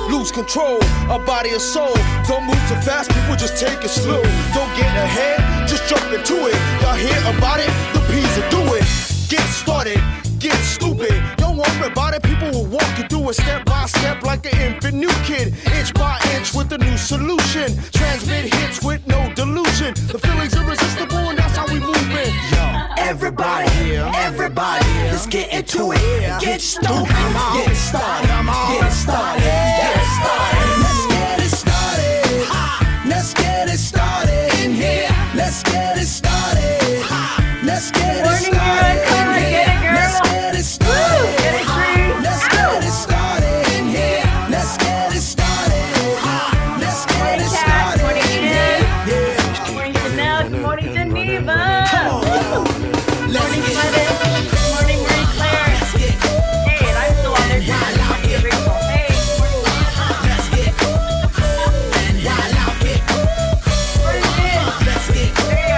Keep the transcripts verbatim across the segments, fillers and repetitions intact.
lose control of body and soul. Don't move too fast, people, just take it slow. Don't get ahead, just jump into it. Y'all hear about it? The P's will do it. Get started, get stupid. Don't worry about it, people will walk you through it step by step like an infant new kid. Inch by inch with a new solution. Transmit hits with no delusion. The feeling's irresistible and that's how we move it. Yo, everybody, everybody, let's get into it. Get stupid, get started, get started, get started. Let's get it started. Let's get it started in here. Let's get it started. Let's get it started. Let's get it started. Let's get it started in here. Let's get it started. Let's get it started. Morning, Edina. Morning, Geneva. Good morning, Geneva. Morning, Clement. Good morning, Marie Claire. Hey, and I'm still on there. Hey, let's get and while out get let's get there.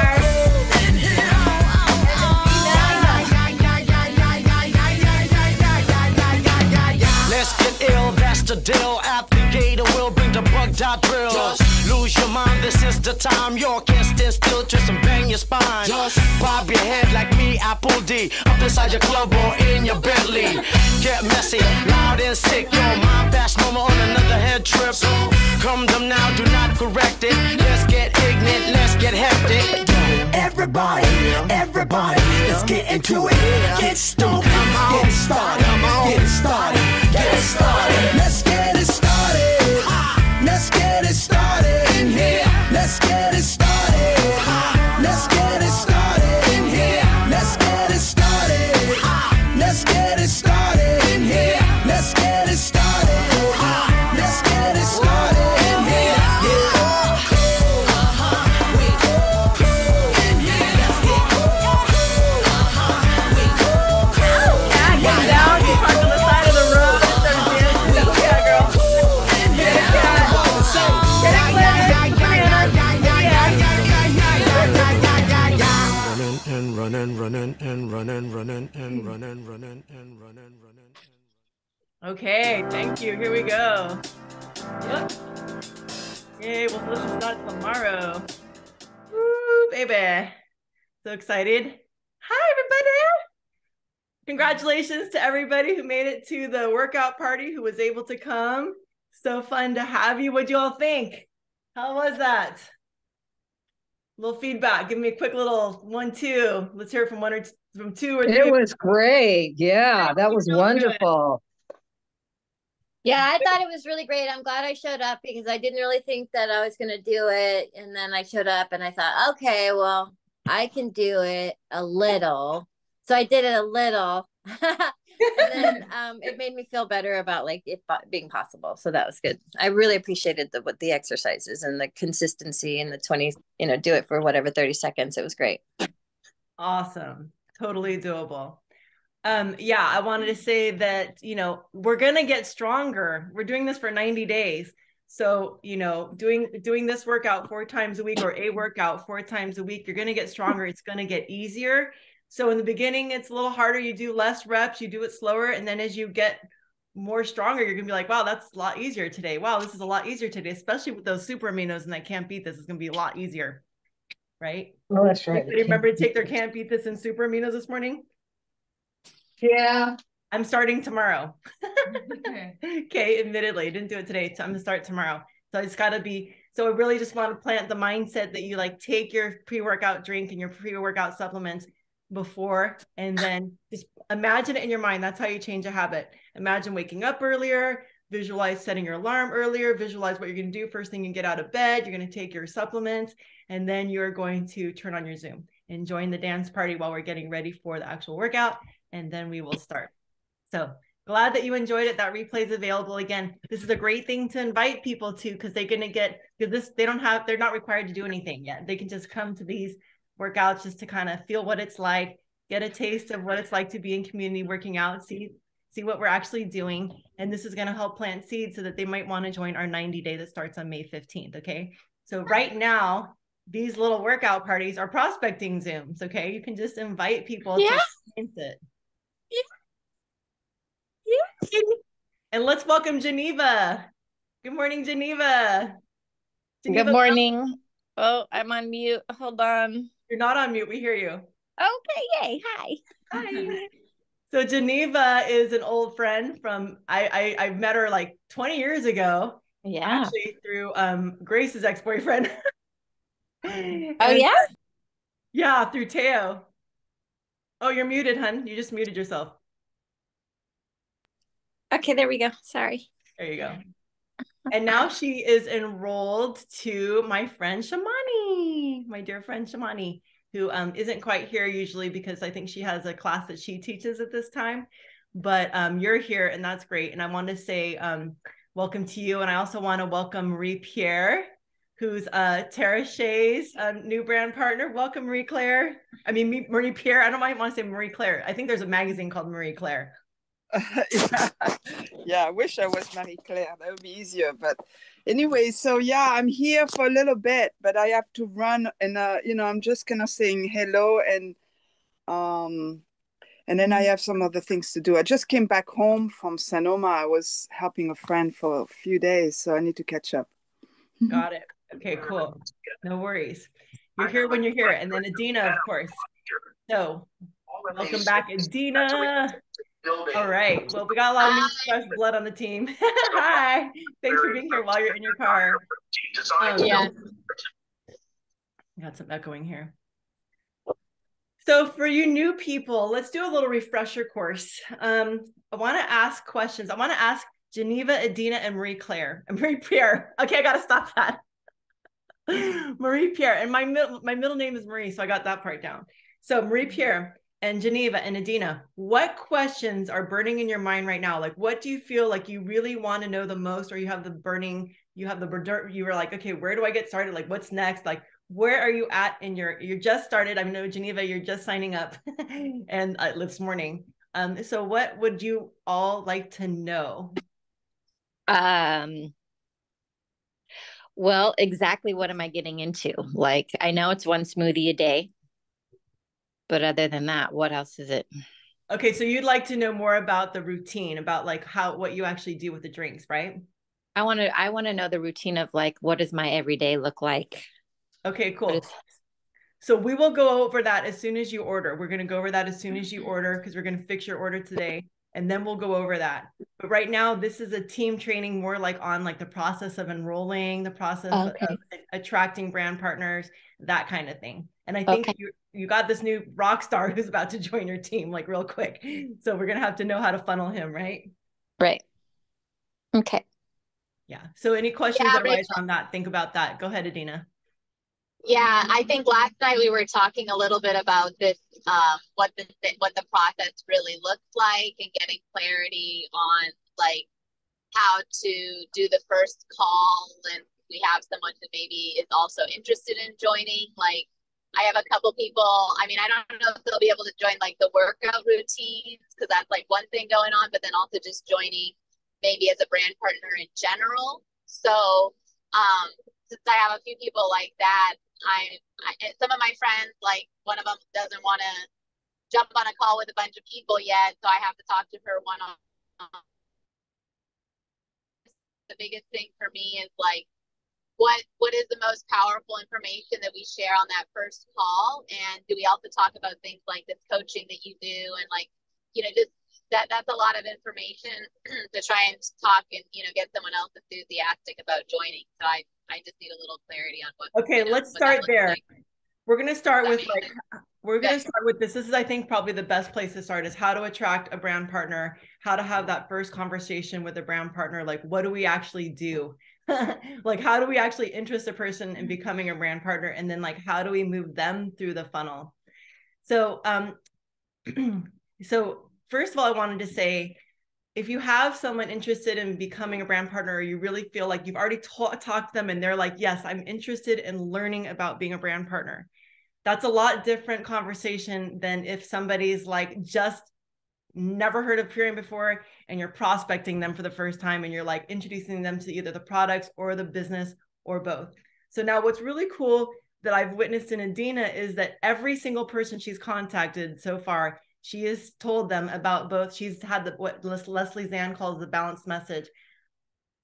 Let's get ill, that's the deal. At the gate, will bring the bug dot drill. Just lose your mind, this is the time. You can't stand still, twist and bang your spine. Just bob your head like me, Apple D. Up inside your club or in your Bentley. Get messy, loud and sick. Your mind fast, no more on another head trip. So come them now, do not correct it. Let's get ignorant, let's get hectic. Everybody, everybody, let's get into it. Get stupid, get started, get started, get started. Let's get it started. Let's get it started in here. Let's get it started. Let's get it started in here. Let's get it started. Let's get it started in here. Let's get it started. Let's get it started in here. Running, running, and running, running, and running, running, and running, running. Okay, thank you. Here we go. Yep. Yay, well, let's start tomorrow. Woo, baby. So excited. Hi, everybody. Congratulations to everybody who made it to the workout party, who was able to come. So fun to have you. What'd you all think? How was that? Little feedback. Give me a quick little one, two. Let's hear from one or two, from two or three. It was great. Yeah, that was wonderful. Yeah, I thought it was really great. I'm glad I showed up because I didn't really think that I was going to do it. And then I showed up and I thought, okay, well, I can do it a little. So I did it a little. And then um, it made me feel better about like it being possible. So that was good. I really appreciated the what the exercises and the consistency and the twenty, you know, do it for whatever thirty seconds. It was great. Awesome. Totally doable. Um, yeah, I wanted to say that, you know, we're going to get stronger. We're doing this for ninety days. So, you know, doing, doing this workout four times a week or a workout four times a week, you're going to get stronger. It's going to get easier. So in the beginning, it's a little harder. You do less reps, you do it slower. And then as you get more stronger, you're going to be like, wow, that's a lot easier today. Wow, this is a lot easier today, especially with those super aminos and I can't beat this. It's going to be a lot easier. Right? Oh, that's right. Anybody remember to take their can't beat this and super aminos this morning? Yeah. I'm starting tomorrow. Okay, admittedly, I didn't do it today. So I'm going to start tomorrow. So it's got to be, so I really just want to plant the mindset that you like take your pre-workout drink and your pre-workout supplements before, and then just imagine it in your mind. That's how you change a habit. Imagine waking up earlier, visualize setting your alarm earlier, visualize what you're going to do first thing you get out of bed. You're going to take your supplements, and then you're going to turn on your Zoom and join the dance party while we're getting ready for the actual workout, and then we will start. So glad that you enjoyed it. That replay is available. Again, this is a great thing to invite people to, because they're going to get, because this, they don't have, they're not required to do anything yet. They can just come to these workouts just to kind of feel what it's like, get a taste of what it's like to be in community working out, see, see what we're actually doing. And this is going to help plant seeds so that they might want to join our ninety day that starts on May fifteenth. Okay. So right now, these little workout parties are prospecting Zooms. Okay. You can just invite people yeah. to experience it. Yeah. Yeah. And let's welcome Geneva. Good morning, Geneva. Geneva. Good morning. Oh, I'm on mute. Hold on. You're not on mute. We hear you. Okay, yay. Hi. Hi. So Geneva is an old friend from, I, I, I met her like twenty years ago. Yeah. Actually through um, Grace's ex-boyfriend. Oh, And, yeah? Yeah, through Teo. Oh, you're muted, hun. You just muted yourself. Okay, there we go. Sorry. There you go. And now she is enrolled to my friend Shamani, my dear friend Shamani, who um, isn't quite here usually because I think she has a class that she teaches at this time. But um, you're here and that's great. And I want to say um, welcome to you. And I also want to welcome Marie Pierre, who's uh, Tara Shea's um, new brand partner. Welcome, Marie Claire. I mean, Marie Pierre. I don't mind want to say Marie Claire. I think there's a magazine called Marie Claire. yeah. yeah, I wish I was Marie Claire. That would be easier. But anyway, so yeah, I'm here for a little bit, but I have to run, and uh, you know, I'm just kind of saying hello, and um, and then I have some other things to do. I just came back home from Sonoma. I was helping a friend for a few days, so I need to catch up. Got it. Okay, cool. No worries. You're here when you're here, and then Edina, of course. So, welcome back, Edina. All right. Well, we got a lot of new fresh blood on the team. Hi. Thanks for being here while you're in your car. Um, Yeah. Got some echoing here. So for you new people, let's do a little refresher course. Um, I want to ask questions. I want to ask Geneva, Edina, and Marie Claire. And Marie Pierre. Okay, I got to stop that. Marie Pierre. And my, my middle name is Marie, so I got that part down. So Marie Pierre and Geneva and Edina, what questions are burning in your mind right now? Like, what do you feel like you really want to know the most, or you have the burning, you have the, you were like, okay, where do I get started? Like, what's next? Like, where are you at in your, you just started. I know, Geneva, you're just signing up and uh, this morning. Um, so what would you all like to know? Um, well, exactly what am I getting into? Like, I know it's one smoothie a day. But other than that, what else is it? Okay, so you'd like to know more about the routine, about like how, what you actually do with the drinks, right? I want to, I want to know the routine of like, what does my everyday look like? Okay, cool. Is... So we will go over that as soon as you order. We're going to go over that as soon as you order, because we're going to fix your order today, and then we'll go over that. But right now, this is a team training more like on like the process of enrolling, the process okay. of attracting brand partners, that kind of thing. And I think okay. you you got this new rock star who's about to join your team like real quick. So we're going to have to know how to funnel him, right? Right. Okay. Yeah. So any questions yeah, otherwise on that? Think about that. Go ahead, Edina. Yeah, I think last night we were talking a little bit about this, um, what the what the process really looks like, and getting clarity on like how to do the first call. And we have someone who maybe is also interested in joining. Like, I have a couple people. I mean, I don't know if they'll be able to join like the workout routines, because that's like one thing going on, but then also just joining maybe as a brand partner in general. So um, since I have a few people like that, I, I some of my friends, like one of them doesn't want to jump on a call with a bunch of people yet, so I have to talk to her one on one. The biggest thing for me is like, what what is the most powerful information that we share on that first call, and do we also talk about things like this coaching that you do, and like, you know, just that that's a lot of information to try and talk and, you know, get someone else enthusiastic about joining. So I I just need a little clarity on what. Okay, you know, let's start there. Like. We're going to start with like, we're going to start with this. This is, I think, probably the best place to start is how to attract a brand partner, how to have that first conversation with a brand partner. Like, what do we actually do? Like, how do we actually interest a person in becoming a brand partner? And then like, how do we move them through the funnel? So, um, so first of all, I wanted to say, if you have someone interested in becoming a brand partner, or you really feel like you've already ta- talked to them and they're like, yes, I'm interested in learning about being a brand partner. That's a lot different conversation than if somebody's like just never heard of Pierre before and you're prospecting them for the first time and you're like introducing them to either the products or the business or both. So now what's really cool that I've witnessed in Edina is that every single person she's contacted so far, she has told them about both. She's had the what Leslie Zan calls the balanced message.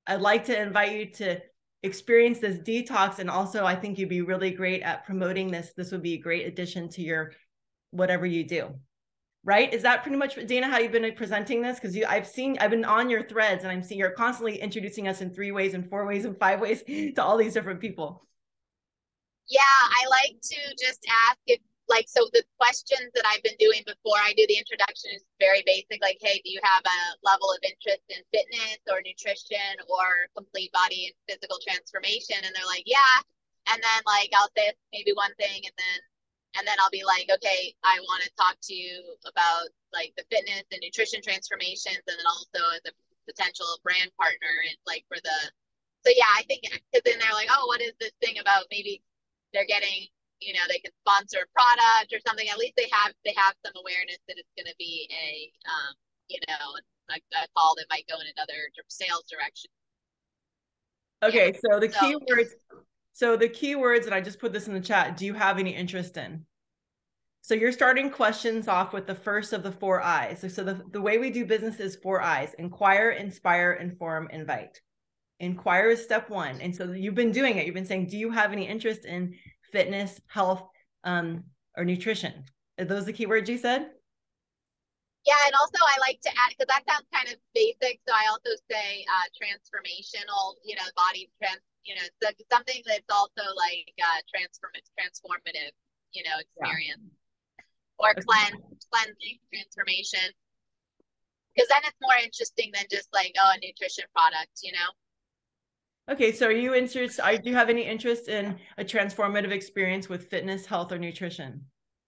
I'd like to invite you to experience this detox. And also, I think you'd be really great at promoting this. This would be a great addition to your whatever you do. Right? Is that pretty much, Dana, how you've been presenting this? Because you, I've seen, I've been on your threads, and I'm seeing you're constantly introducing us in three ways and four ways and five ways to all these different people. Yeah, I like to just ask if, like, so the questions that I've been doing before I do the introduction is very basic, like, hey, do you have a level of interest in fitness or nutrition or complete body and physical transformation? And they're like, yeah. And then, like, I'll say maybe one thing, and then And then I'll be like, okay, I want to talk to you about like the fitness and nutrition transformations, and then also as a potential brand partner, and like for the, so yeah, I think, because then they're like, oh, what is this thing about? Maybe they're getting, you know, they can sponsor a product or something. At least they have, they have some awareness that it's going to be a, um, you know, a, a call that might go in another sales direction. Okay, yeah. so the so, keywords. So the keywords, and I just put this in the chat, do you have any interest in? So you're starting questions off with the first of the four I's. So, so the, the way we do business is four I's: inquire, inspire, inform, invite. Inquire is step one. And so you've been doing it. You've been saying, do you have any interest in fitness, health, um, or nutrition? Are those the keywords you said? Yeah, and also I like to add, because that sounds kind of basic, so I also say uh, transformational, you know, body trans, you know, so something that's also like uh, transform transformative, you know, experience, yeah. or cleanse, cleansing, transformation, because then it's more interesting than just like, oh, a nutrition product, you know. Okay, so are you interested? Do you have any interest in a transformative experience with fitness, health, or nutrition?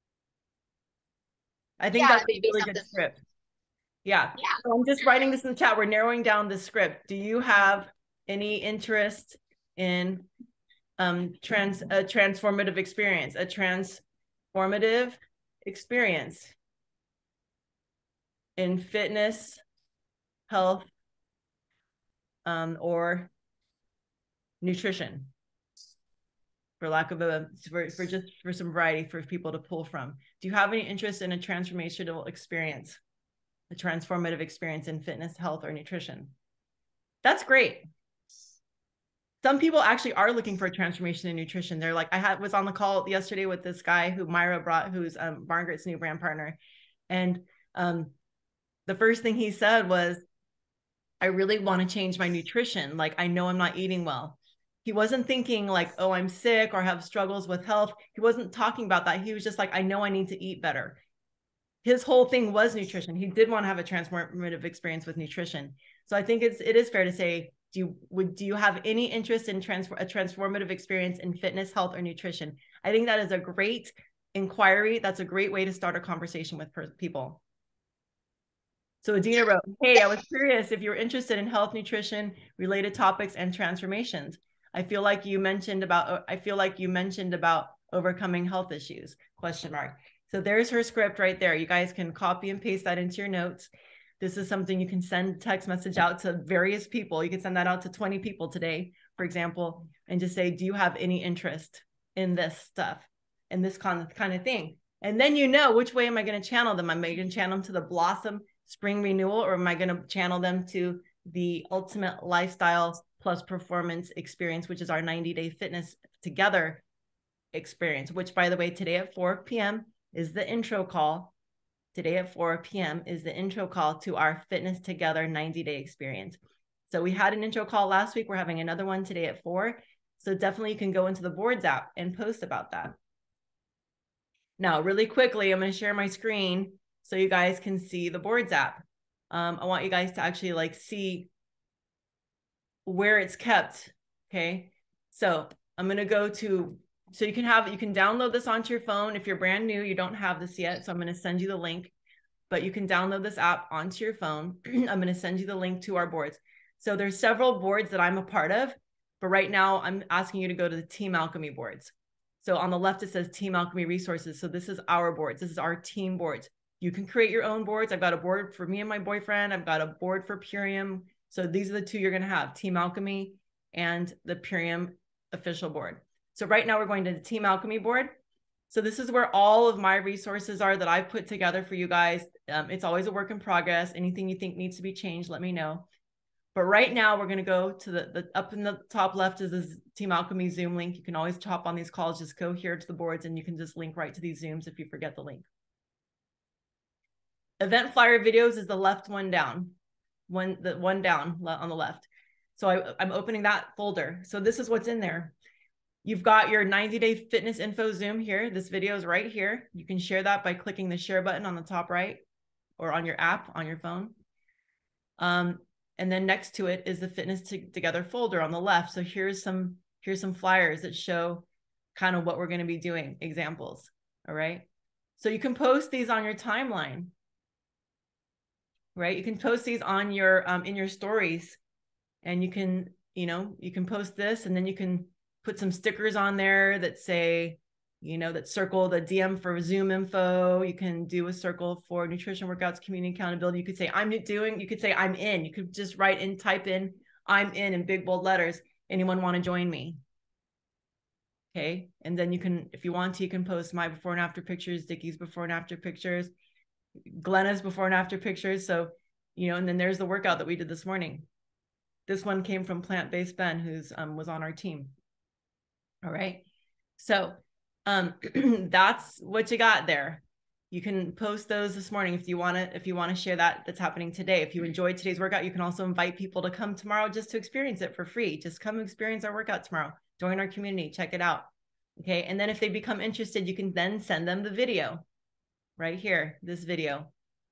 I think yeah, that's a really something. good script. Yeah. yeah. So I'm just writing this in the chat. We're narrowing down the script. Do you have any interest in um, trans a transformative experience, a transformative experience in fitness, health, um, or nutrition? For lack of a, for, for just for some variety for people to pull from. Do you have any interest in a transformational experience, a transformative experience in fitness, health, or nutrition? That's great. Some people actually are looking for a transformation in nutrition. They're like, I had was on the call yesterday with this guy who Myra brought, who's um, Margaret's new brand partner. And um, the first thing he said was, I really want to change my nutrition. Like, I know I'm not eating well. He wasn't thinking like, oh, I'm sick or have struggles with health. He wasn't talking about that. He was just like, I know I need to eat better. His whole thing was nutrition. He did want to have a transformative experience with nutrition. So I think it's, it is fair to say, do you, would, do you have any interest in transfer, a transformative experience in fitness, health, or nutrition? I think that is a great inquiry. That's a great way to start a conversation with people. So Edina wrote, hey, I was curious if you're interested in health, nutrition, related topics, and transformations. I feel like you mentioned about, I feel like you mentioned about overcoming health issues, question mark. So there's her script right there. You guys can copy and paste that into your notes. This is something you can send a text message out to various people. You can send that out to twenty people today, for example, and just say, do you have any interest in this stuff, in this kind of, kind of thing? And then you know, which way am I going to channel them? Am I going to channel them to the Blossom Spring Renewal, or am I going to channel them to the Ultimate Lifestyle Plus Performance Experience, which is our ninety day fitness together experience, which, by the way, today at four p m is the intro call. Today at four p m is the intro call to our Fitness Together ninety day experience. So we had an intro call last week. We're having another one today at four. So definitely you can go into the Boards app and post about that. Now, really quickly, I'm going to share my screen so you guys can see the Boards app. Um, I want you guys to actually like see where it's kept. Okay. So I'm going to go to, so you can have, you can download this onto your phone. If you're brand new, you don't have this yet. So I'm going to send you the link, but you can download this app onto your phone. I'm going to send you the link to our boards. So there's several boards that I'm a part of, but right now I'm asking you to go to the Team Alchemy boards. So on the left, it says Team Alchemy Resources. So this is our boards. This is our team boards. You can create your own boards. I've got a board for me and my boyfriend. I've got a board for Purium. So these are the two you're going to have, Team Alchemy and the Purium official board. So right now we're going to the Team Alchemy board. So this is where all of my resources are that I've put together for you guys. Um, it's always a work in progress. Anything you think needs to be changed, let me know. But right now we're going to go to the, the up in the top left is this Team Alchemy Zoom link. You can always chop on these calls. Just go here to the boards and you can just link right to these Zooms if you forget the link. Event flyer videos is the left one down, one the one down on the left. So I, I'm opening that folder. So this is what's in there. You've got your ninety day fitness info Zoom here. This video is right here. You can share that by clicking the share button on the top right or on your app on your phone. Um, and then next to it is the fitness together folder on the left. So here's some, here's some flyers that show kind of what we're going to be doing, examples. All right. So you can post these on your timeline, right? You can post these on your, um, in your stories, and you can, you know, you can post this, and then you can put some stickers on there that say, you know, that circle the D M for Zoom info. You can do a circle for nutrition workouts, community accountability. You could say, I'm doing, you could say, I'm in. You could just write in, type in, I'm in, in big bold letters. Anyone want to join me? Okay. And then you can, if you want to, you can post my before and after pictures, Dickie's before and after pictures, Glenna's before and after pictures. So, you know, and then there's the workout that we did this morning. This one came from Plant-Based Ben, who's um, was on our team. All right. So um, that's what you got there. You can post those this morning if you want to, if you want to share that that's happening today. If you enjoyed today's workout, you can also invite people to come tomorrow just to experience it for free. Just come experience our workout tomorrow. Join our community, check it out. Okay. And then if they become interested, you can then send them the video right here, this video.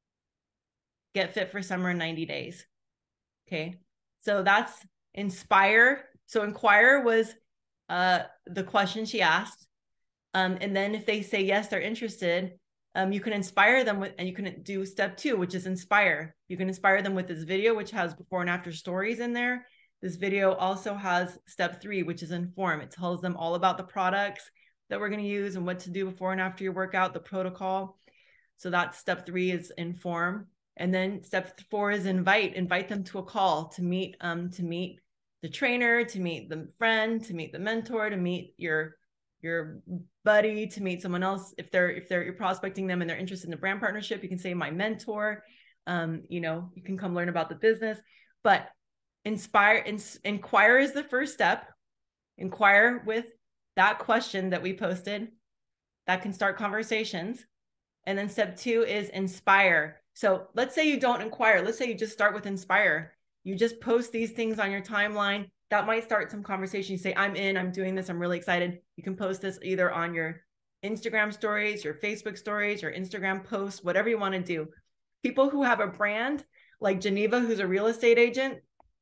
Get fit for summer in ninety days. Okay. So that's inspire. So inquire was uh, the question she asked. Um, and then if they say, yes, they're interested, um, you can inspire them with, and you can do step two, which is inspire. You can inspire them with this video, which has before and after stories in there. This video also has step three, which is inform. It tells them all about the products that we're going to use and what to do before and after your workout, the protocol. So that's step three is inform. And then step four is invite, invite them to a call to meet, um, to meet the trainer, to meet the friend, to meet the mentor, to meet your, your buddy, to meet someone else. If they're, if they're, you're prospecting them and they're interested in the brand partnership, you can say my mentor, um, you know, you can come learn about the business. But inspire, in, inquire is the first step. Inquire with that question that we posted that can start conversations. And then step two is inspire. So let's say you don't inquire. Let's say you just start with inspire. You just post these things on your timeline. That might start some conversation. You say, I'm in, I'm doing this. I'm really excited. You can post this either on your Instagram stories, your Facebook stories, your Instagram posts, whatever you want to do. People who have a brand like Geneva, who's a real estate agent,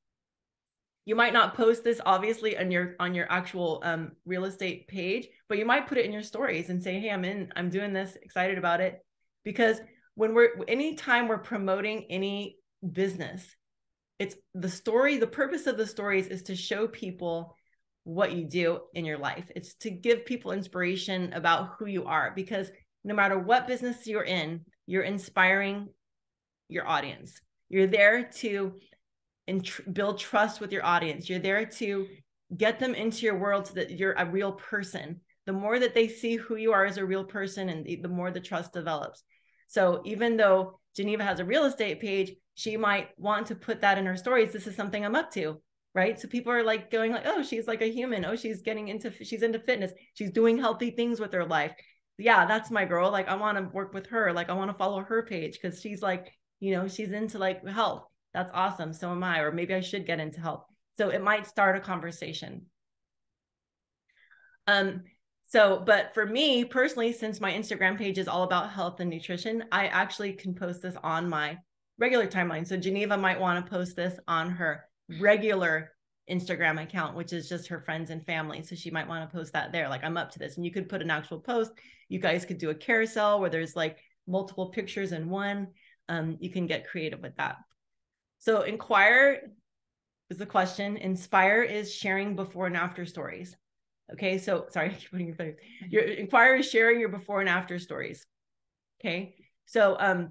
you might not post this obviously on your, on your actual um, real estate page, but you might put it in your stories and say, hey, I'm in, I'm doing this, excited about it. Because when we're, anytime we're promoting any business, it's the story, the purpose of the stories is to show people what you do in your life. It's to give people inspiration about who you are, because no matter what business you're in, you're inspiring your audience. You're there to tr- build trust with your audience. You're there to get them into your world so that you're a real person. The more that they see who you are as a real person, and the, the more the trust develops. So even though Geneva has a real estate page, she might want to put that in her stories. This is something I'm up to, right? So people are like going like, oh, she's like a human. Oh, she's getting into, she's into fitness. She's doing healthy things with her life. Yeah, that's my girl. Like, I want to work with her. Like, I want to follow her page because she's like, you know, she's into like health. That's awesome. So am I, or maybe I should get into health. So it might start a conversation. Um, So, but for me personally, since my Instagram page is all about health and nutrition, I actually can post this on my regular timeline. So Geneva might want to post this on her regular Instagram account, which is just her friends and family. So she might want to post that there. Like, I'm up to this. And you could put an actual post. You guys could do a carousel where there's like multiple pictures in one. Um, you can get creative with that. So inquire is the question. Inspire is sharing before and after stories. Okay, so sorry, I keep putting your face. Your inquire is sharing your before and after stories. Okay, so um,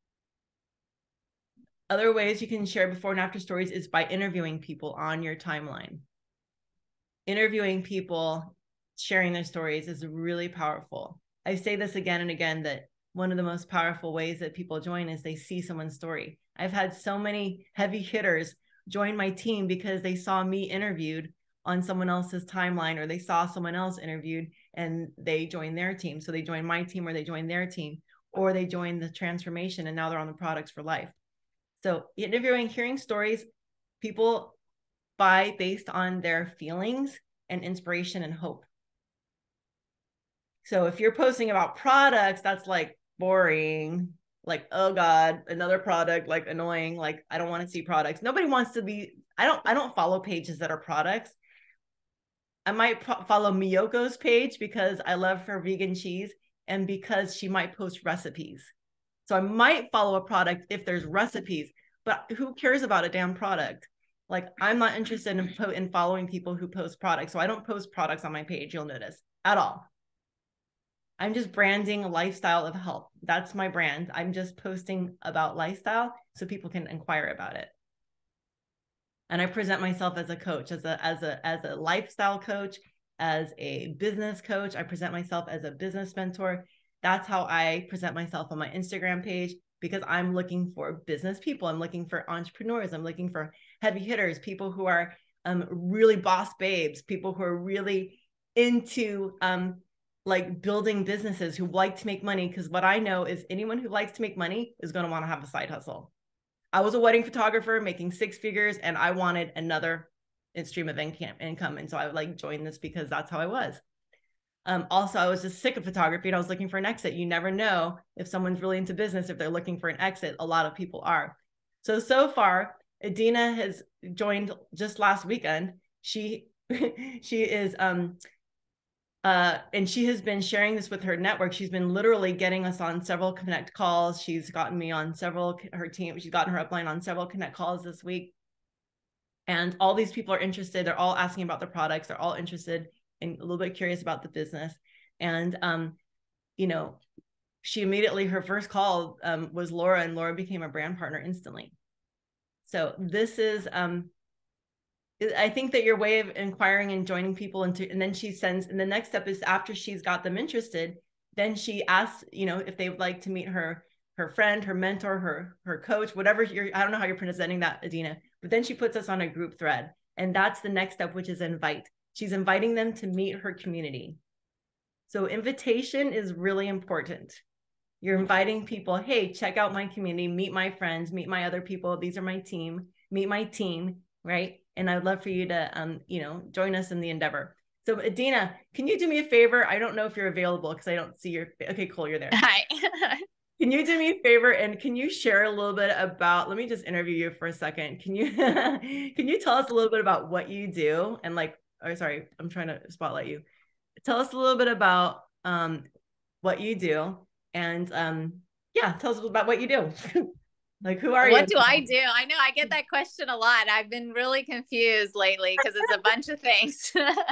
other ways you can share before and after stories is by interviewing people on your timeline. Interviewing people, sharing their stories is really powerful. I say this again and again, that one of the most powerful ways that people join is they see someone's story. I've had so many heavy hitters join my team because they saw me interviewed on someone else's timeline, or they saw someone else interviewed and they joined their team. So they joined my team, or they joined their team, or they joined the transformation and now they're on the products for life. So interviewing, hearing stories, people buy based on their feelings and inspiration and hope. So if you're posting about products, that's like boring. Like, oh God, another product, like annoying. Like, I don't want to see products. Nobody wants to be, I don't, I don't follow pages that are products. I might follow Miyoko's page because I love her vegan cheese and because she might post recipes. So I might follow a product if there's recipes, but who cares about a damn product? Like, I'm not interested in, in following people who post products. So I don't post products on my page, you'll notice, at all. I'm just branding a lifestyle of health. That's my brand. I'm just posting about lifestyle so people can inquire about it. And I present myself as a coach, as a, as a, as a lifestyle coach, as a business coach. I present myself as a business mentor. That's how I present myself on my Instagram page, because I'm looking for business people. I'm looking for entrepreneurs. I'm looking for heavy hitters, people who are um, really boss babes, people who are really into um, like building businesses, who like to make money. Because what I know is anyone who likes to make money is going to want to have a side hustle. I was a wedding photographer making six figures and I wanted another stream of income. And so I would like join this because that's how I was. Um, also, I was just sick of photography and I was looking for an exit. You never know if someone's really into business, if they're looking for an exit. A lot of people are. So, so far, Edina has joined just last weekend. She, she is, um, Uh, and she has been sharing this with her network. She's been literally getting us on several connect calls. She's gotten me on several, her team, she's gotten her upline on several connect calls this week. And all these people are interested. They're all asking about the products. They're all interested and a little bit curious about the business. And, um, you know, she immediately, her first call um, was Laura, and Laura became a brand partner instantly. So this is, um, I think that your way of inquiring and joining people into, and then she sends, and the next step is after she's got them interested, then she asks, you know, if they would like to meet her, her friend, her mentor, her, her coach, whatever you're, I don't know how you're presenting that, Edina, but then she puts us on a group thread. And that's the next step, which is invite. She's inviting them to meet her community. So invitation is really important. You're inviting people, hey, check out my community, meet my friends, meet my other people. These are my team, meet my team, right? And I'd love for you to, um, you know, join us in the endeavor. So Edina, can you do me a favor? I don't know if you're available because I don't see your, okay, cool, you're there. Hi. Can you do me a favor and can you share a little bit about, let me just interview you for a second. Can you, can you tell us a little bit about what you do? And like, oh, sorry, I'm trying to spotlight you. Tell us a little bit about um, what you do. And um, yeah, tell us about what you do. Like, who are what you? What do I do? I know I get that question a lot. I've been really confused lately because it's a bunch of things.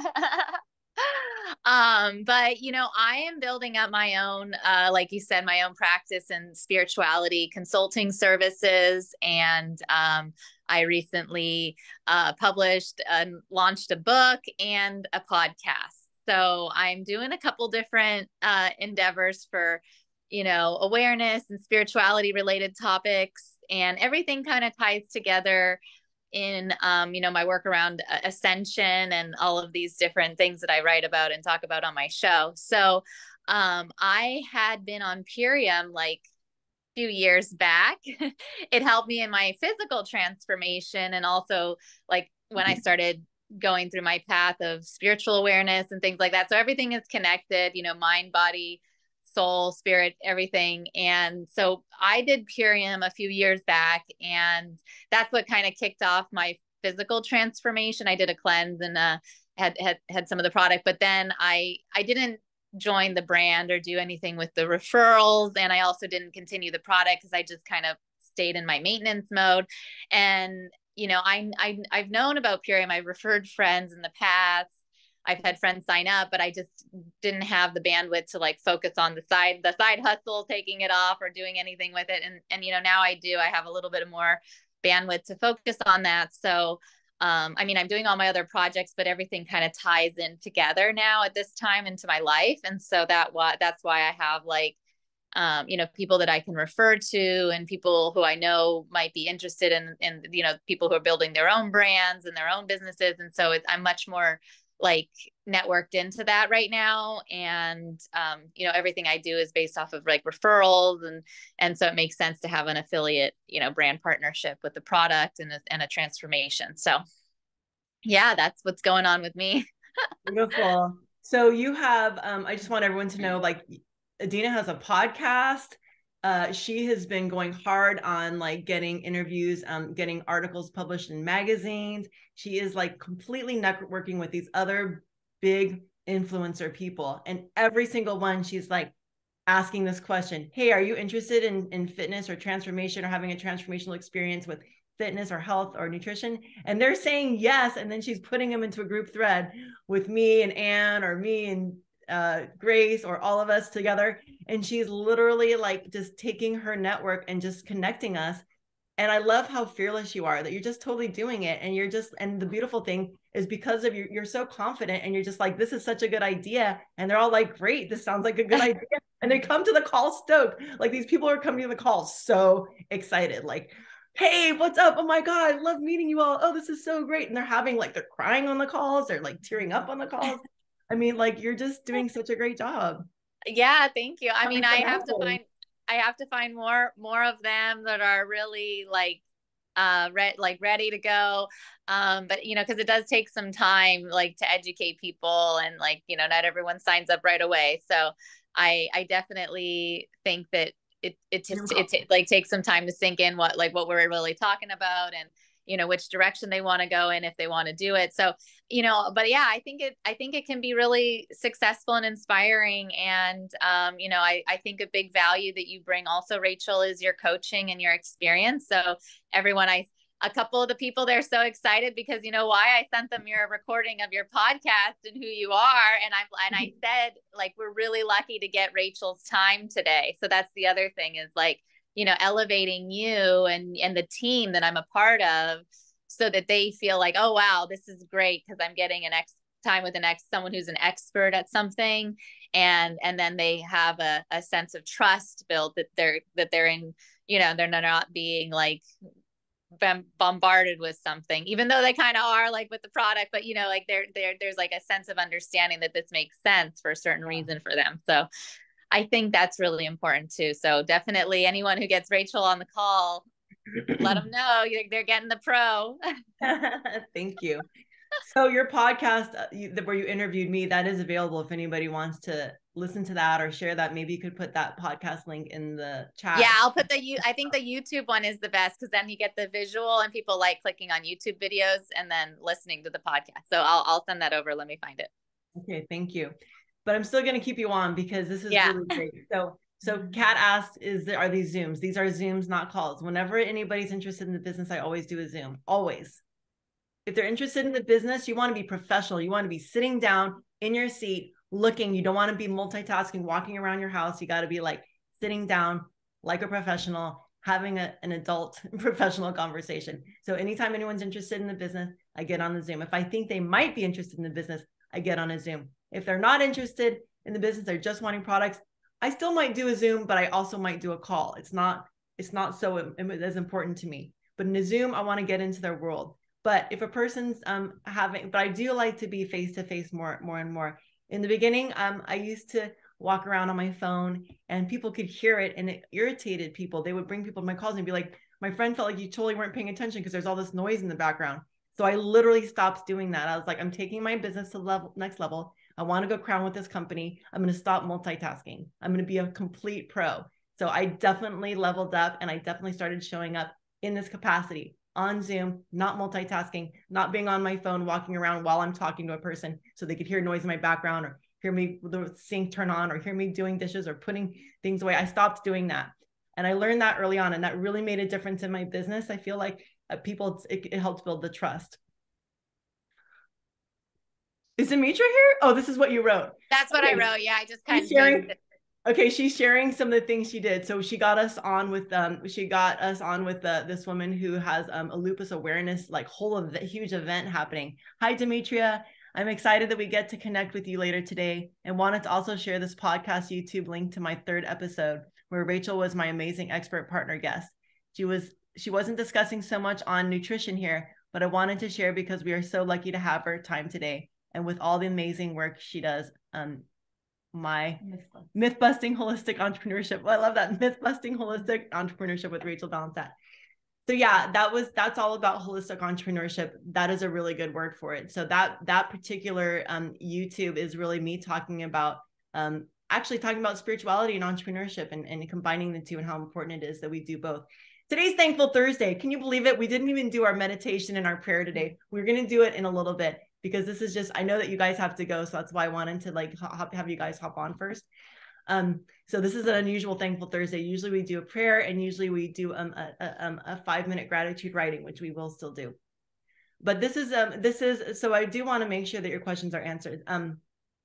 um, but, you know, I am building up my own, uh, like you said, my own practice in spirituality consulting services. And um, I recently uh, published and launched a book and a podcast. So I'm doing a couple different uh, endeavors for, you know, awareness and spirituality related topics, and everything kind of ties together in, um, you know, my work around ascension and all of these different things that I write about and talk about on my show. So um, I had been on Pierre like a few years back. It helped me in my physical transformation, and also like when I started going through my path of spiritual awareness and things like that. So everything is connected, you know, mind, body, soul, spirit, everything. And so I did Purium a few years back, and that's what kind of kicked off my physical transformation. I did a cleanse and uh, had, had, had some of the product, but then I, I didn't join the brand or do anything with the referrals. And I also didn't continue the product because I just kind of stayed in my maintenance mode. And, you know, I, I, I've known about Purium. I've referred friends in the past. I've had friends sign up, but I just didn't have the bandwidth to like focus on the side, the side hustle, taking it off or doing anything with it. And, and, you know, now I do, I have a little bit more bandwidth to focus on that. So, um, I mean, I'm doing all my other projects, but everything kind of ties in together now at this time into my life. And so that why, that's why I have like um, you know, people that I can refer to and people who I know might be interested in, in, you know, people who are building their own brands and their own businesses. And so it's, I'm much more like networked into that right now. And, um, you know, everything I do is based off of like referrals. And, and so it makes sense to have an affiliate, you know, brand partnership with the product and a, and a transformation. So yeah, that's what's going on with me. Beautiful. So you have, um, I just want everyone to know, like, Edina has a podcast. Uh, she has been going hard on like getting interviews, um, getting articles published in magazines. She is like completely networking with these other big influencer people. And every single one, she's like asking this question: hey, are you interested in, in fitness or transformation or having a transformational experience with fitness or health or nutrition? And they're saying yes. And then she's putting them into a group thread with me and Anne, or me and uh, Grace, or all of us together. And she's literally like just taking her network and just connecting us. And I love how fearless you are, that you're just totally doing it. And you're just, and the beautiful thing is because of you, you're so confident, and you're just like, this is such a good idea. And they're all like, great, this sounds like a good idea. And they come to the call stoked. Like, these people are coming to the call so excited, like, hey, what's up? Oh my God, I love meeting you all. Oh, this is so great. And they're having like, they're crying on the calls. They're like tearing up on the calls. I mean, like, you're just doing such a great job. Yeah, thank you. I mean, I have to find, I have to find more, more of them that are really like, uh, re- like ready to go. Um, but you know, cause it does take some time, like to educate people, and like, you know, not everyone signs up right away. So I, I definitely think that it, it just, it, it like takes some time to sink in what, like what we're really talking about, and, you know, which direction they want to go in if they want to do it. So, you know, but yeah, I think it, I think it can be really successful and inspiring. And, um, you know, I, I think a big value that you bring also, Rachel, is your coaching and your experience. So everyone, I, a couple of the people, they're so excited because, you know why? I sent them your recording of your podcast and who you are. And I'm, and I said, like, we're really lucky to get Rachel's time today. So that's the other thing, is like, you know, elevating you and, and the team that I'm a part of, so that they feel like, oh, wow, this is great, because I'm getting an ex time with an ex, someone who's an expert at something. And, and then they have a, a sense of trust built, that they're, that they're in, you know, they're not being like bombarded with something, even though they kind of are, like with the product, but you know, like there, there, there's like a sense of understanding that this makes sense for a certain reason for them. So I think that's really important too. So definitely anyone who gets Rachel on the call, let them know they're getting the pro. Thank you. So your podcast uh, you, where you interviewed me, that is available if anybody wants to listen to that or share that. Maybe you could put that podcast link in the chat. Yeah, I'll put the, I think the YouTube one is the best, because then you get the visual and people like clicking on YouTube videos and then listening to the podcast. So I'll, I'll send that over. Let me find it. Okay, thank you. But I'm still going to keep you on because this is yeah. really great. So, so Kat asked, is there, are these Zooms? These are Zooms, not calls. Whenever anybody's interested in the business, I always do a Zoom, always. If they're interested in the business, you want to be professional. You want to be sitting down in your seat, looking. You don't want to be multitasking, walking around your house. You got to be like sitting down like a professional, having a, an adult professional conversation. So anytime anyone's interested in the business, I get on the Zoom. If I think they might be interested in the business, I get on a Zoom. If they're not interested in the business, they're just wanting products, I still might do a Zoom, but I also might do a call. It's not, it's not so as important to me. But in a Zoom, I want to get into their world. But if a person's um having, but I do like to be face-to-face more, more and more. In the beginning, um, I used to walk around on my phone and people could hear it and it irritated people. They would bring people to my calls and be like, my friend felt like you totally weren't paying attention because there's all this noise in the background. So I literally stopped doing that. I was like, I'm taking my business to the level, next level. I want to go crown with this company. I'm going to stop multitasking. I'm going to be a complete pro. So I definitely leveled up and I definitely started showing up in this capacity on Zoom, not multitasking, not being on my phone, walking around while I'm talking to a person so they could hear noise in my background or hear me, the sink turn on or hear me doing dishes or putting things away. I stopped doing that. And I learned that early on and that really made a difference in my business. I feel like uh, people, it, it helps build the trust. Is Demetra here? Oh, this is what you wrote. That's what okay. I wrote. Yeah, I just kind she's of sharing, okay, she's sharing some of the things she did. So she got us on with um she got us on with uh, this woman who has um a lupus awareness, like whole of the huge event happening. Hi, Demetria. I'm excited that we get to connect with you later today and wanted to also share this podcast YouTube link to my third episode where Rachel was my amazing expert partner guest. She was she wasn't discussing so much on nutrition here, but I wanted to share because we are so lucky to have her time today. And with all the amazing work she does, um, my myth-busting holistic entrepreneurship. Well, I love that, myth-busting holistic entrepreneurship with Rachel Valentat. So yeah, that was, that's all about holistic entrepreneurship. That is a really good word for it. So that, that particular um, YouTube is really me talking about, um, actually talking about spirituality and entrepreneurship and, and combining the two and how important it is that we do both. Today's Thankful Thursday. Can you believe it? We didn't even do our meditation and our prayer today. We're going to do it in a little bit because this is just, I know that you guys have to go. So that's why I wanted to like hop, have you guys hop on first. Um, so this is an unusual Thankful Thursday. Usually we do a prayer and usually we do um, a, a, um, a five minute gratitude writing, which we will still do. But this is, um, this is, so I do want to make sure that your questions are answered. Um,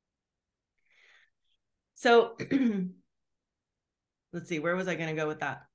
so let's see, where was I going to go with that?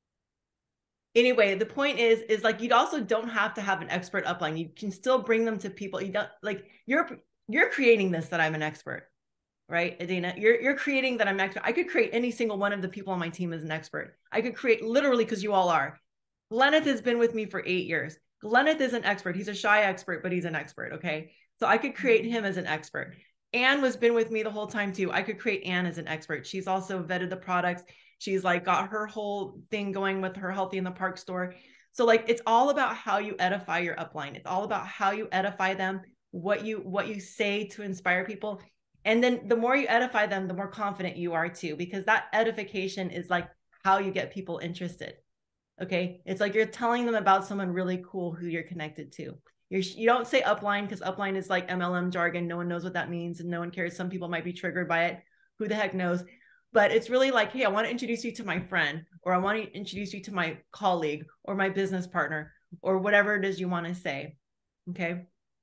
Anyway, the point is, is like, you also don't have to have an expert upline. You can still bring them to people. You don't like, you're, you're creating this, that I'm an expert, right? Edina, you're, you're creating that I'm an expert. I could create any single one of the people on my team as an expert. I could create literally, because you all are. Glenneth has been with me for eight years. Glenneth is an expert. He's a shy expert, but he's an expert. Okay. So I could create him as an expert. Anne was been with me the whole time too. I could create Anne as an expert. She's also vetted the products. She's like got her whole thing going with her Healthy in the Park store. So like, it's all about how you edify your upline. It's all about how you edify them, what you, what you say to inspire people. And then the more you edify them, the more confident you are too, because that edification is like how you get people interested. Okay. It's like you're telling them about someone really cool who you're connected to. You're, you don't say upline because upline is like M L M jargon. No one knows what that means and no one cares. Some people might be triggered by it. Who the heck knows? But it's really like, hey, I want to introduce you to my friend, or I want to introduce you to my colleague or my business partner, or whatever it is you want to say. Okay.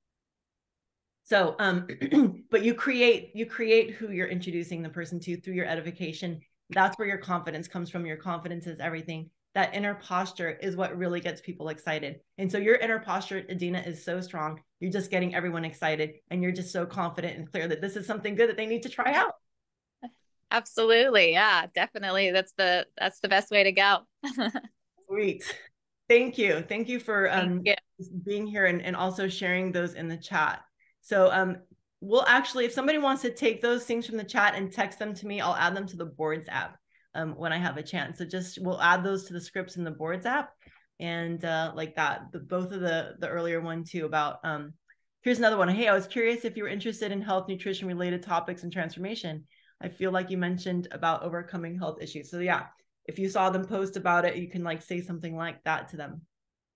So, um, but you create, you create who you're introducing the person to through your edification. That's where your confidence comes from. Your confidence is everything. That inner posture is what really gets people excited. And so your inner posture, Edina, is so strong. You're just getting everyone excited and you're just so confident and clear that this is something good that they need to try out. Absolutely. Yeah, definitely. That's the, that's the best way to go. Sweet. Thank you. Thank you for um, Thank you. being here and, and also sharing those in the chat. So um, we'll actually, if somebody wants to take those things from the chat and text them to me, I'll add them to the Boards app um, when I have a chance. So just, we'll add those to the scripts in the Boards app and uh, like that, the, both of the, the earlier one too about, um, here's another one. Hey, I was curious if you were interested in health, nutrition related topics and transformation. I feel like you mentioned about overcoming health issues. So yeah, if you saw them post about it, you can like say something like that to them.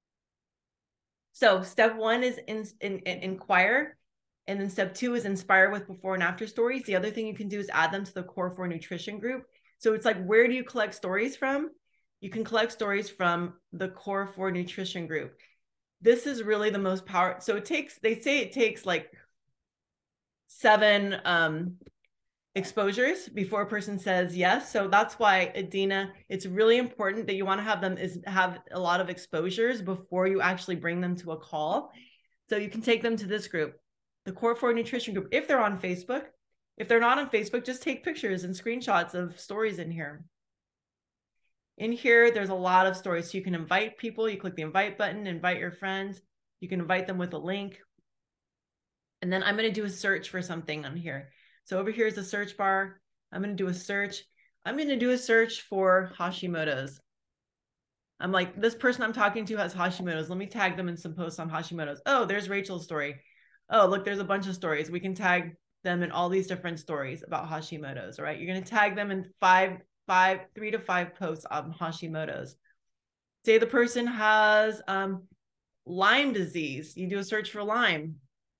So step one is in, in, in, inquire. And then step two is inspire with before and after stories. The other thing you can do is add them to the Core four Nutrition group. So it's like, where do you collect stories from? You can collect stories from the Core four Nutrition group. This is really the most power. So it takes, they say it takes like seven, um, exposures before a person says yes. So that's why, Edina, it's really important that you want to have them is have a lot of exposures before you actually bring them to a call. So you can take them to this group, the Core four Nutrition group, if they're on Facebook. If they're not on Facebook, just take pictures and screenshots of stories in here. In here, there's a lot of stories. So you can invite people. You click the invite button, invite your friends. You can invite them with a link. And then I'm going to do a search for something on here. So over here is the search bar. I'm going to do a search. I'm going to do a search for Hashimoto's. I'm like, this person I'm talking to has Hashimoto's. Let me tag them in some posts on Hashimoto's. Oh, there's Rachel's story. Oh, look, there's a bunch of stories. We can tag them in all these different stories about Hashimoto's, all right? You're going to tag them in five, five, three to five posts on Hashimoto's. Say the person has um, Lyme disease. You do a search for Lyme.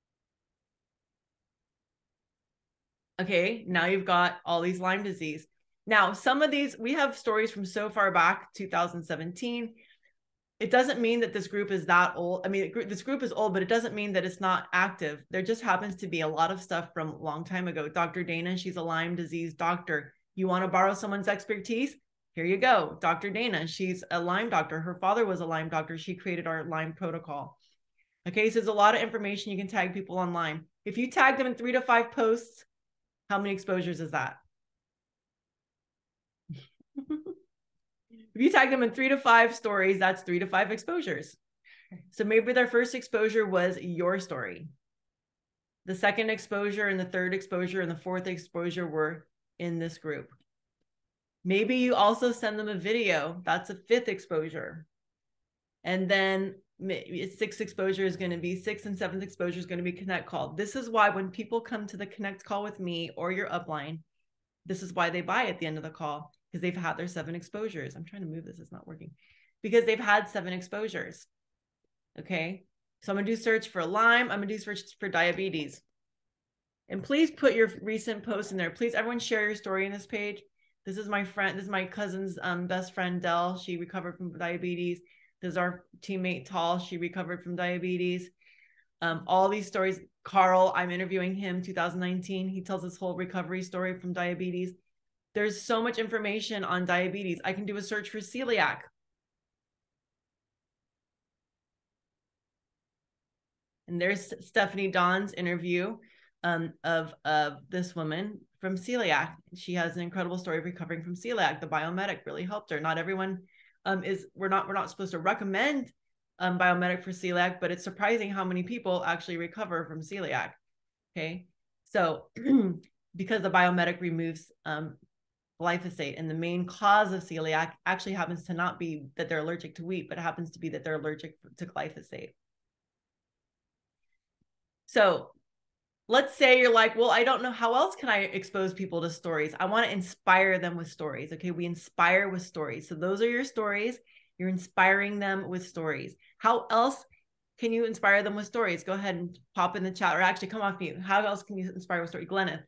Okay, now you've got all these Lyme disease. Now, some of these, we have stories from so far back, two thousand seventeen. It doesn't mean that this group is that old. I mean, this group is old, but it doesn't mean that it's not active. There just happens to be a lot of stuff from a long time ago. Doctor Dana, she's a Lyme disease doctor. You want to borrow someone's expertise? Here you go. Doctor Dana, she's a Lyme doctor. Her father was a Lyme doctor. She created our Lyme protocol. Okay, so there's a lot of information you can tag people on Lyme. If you tag them in three to five posts, how many exposures is that? If you tag them in three to five stories, that's three to five exposures. So maybe their first exposure was your story. The second exposure and the third exposure and the fourth exposure were in this group. Maybe you also send them a video. That's a fifth exposure. And then sixth exposure is going to be sixth and seventh exposure is going to be connect call. This is why when people come to the connect call with me or your upline, this is why they buy at the end of the call, because they've had their seven exposures. I'm trying to move this. It's not working because they've had seven exposures. Okay. So I'm going to do search for Lyme. I'm going to do search for diabetes. And please put your recent posts in there. Please, everyone share your story in this page. This is my friend. This is my cousin's um, best friend, Dell. She recovered from diabetes. This is our teammate, Tall. She recovered from diabetes. Um, all these stories. Carl, I'm interviewing him, two thousand nineteen. He tells his whole recovery story from diabetes. There's so much information on diabetes. I can do a search for celiac. And there's Stephanie Dawn's interview um, of, of this woman from celiac. She has an incredible story of recovering from celiac. The biomedic really helped her. Not everyone um, is, we're not, we're not supposed to recommend um, biomedic for celiac, but it's surprising how many people actually recover from celiac. Okay. So because the biomedic removes um, glyphosate, and the main cause of celiac actually happens to not be that they're allergic to wheat, but it happens to be that they're allergic to glyphosate. So let's say you're like, well, I don't know how else can I expose people to stories. I want to inspire them with stories. Okay. We inspire with stories. So those are your stories. You're inspiring them with stories. How else can you inspire them with stories? Go ahead and pop in the chat, or actually come off mute. How else can you inspire with stories? Gleneth.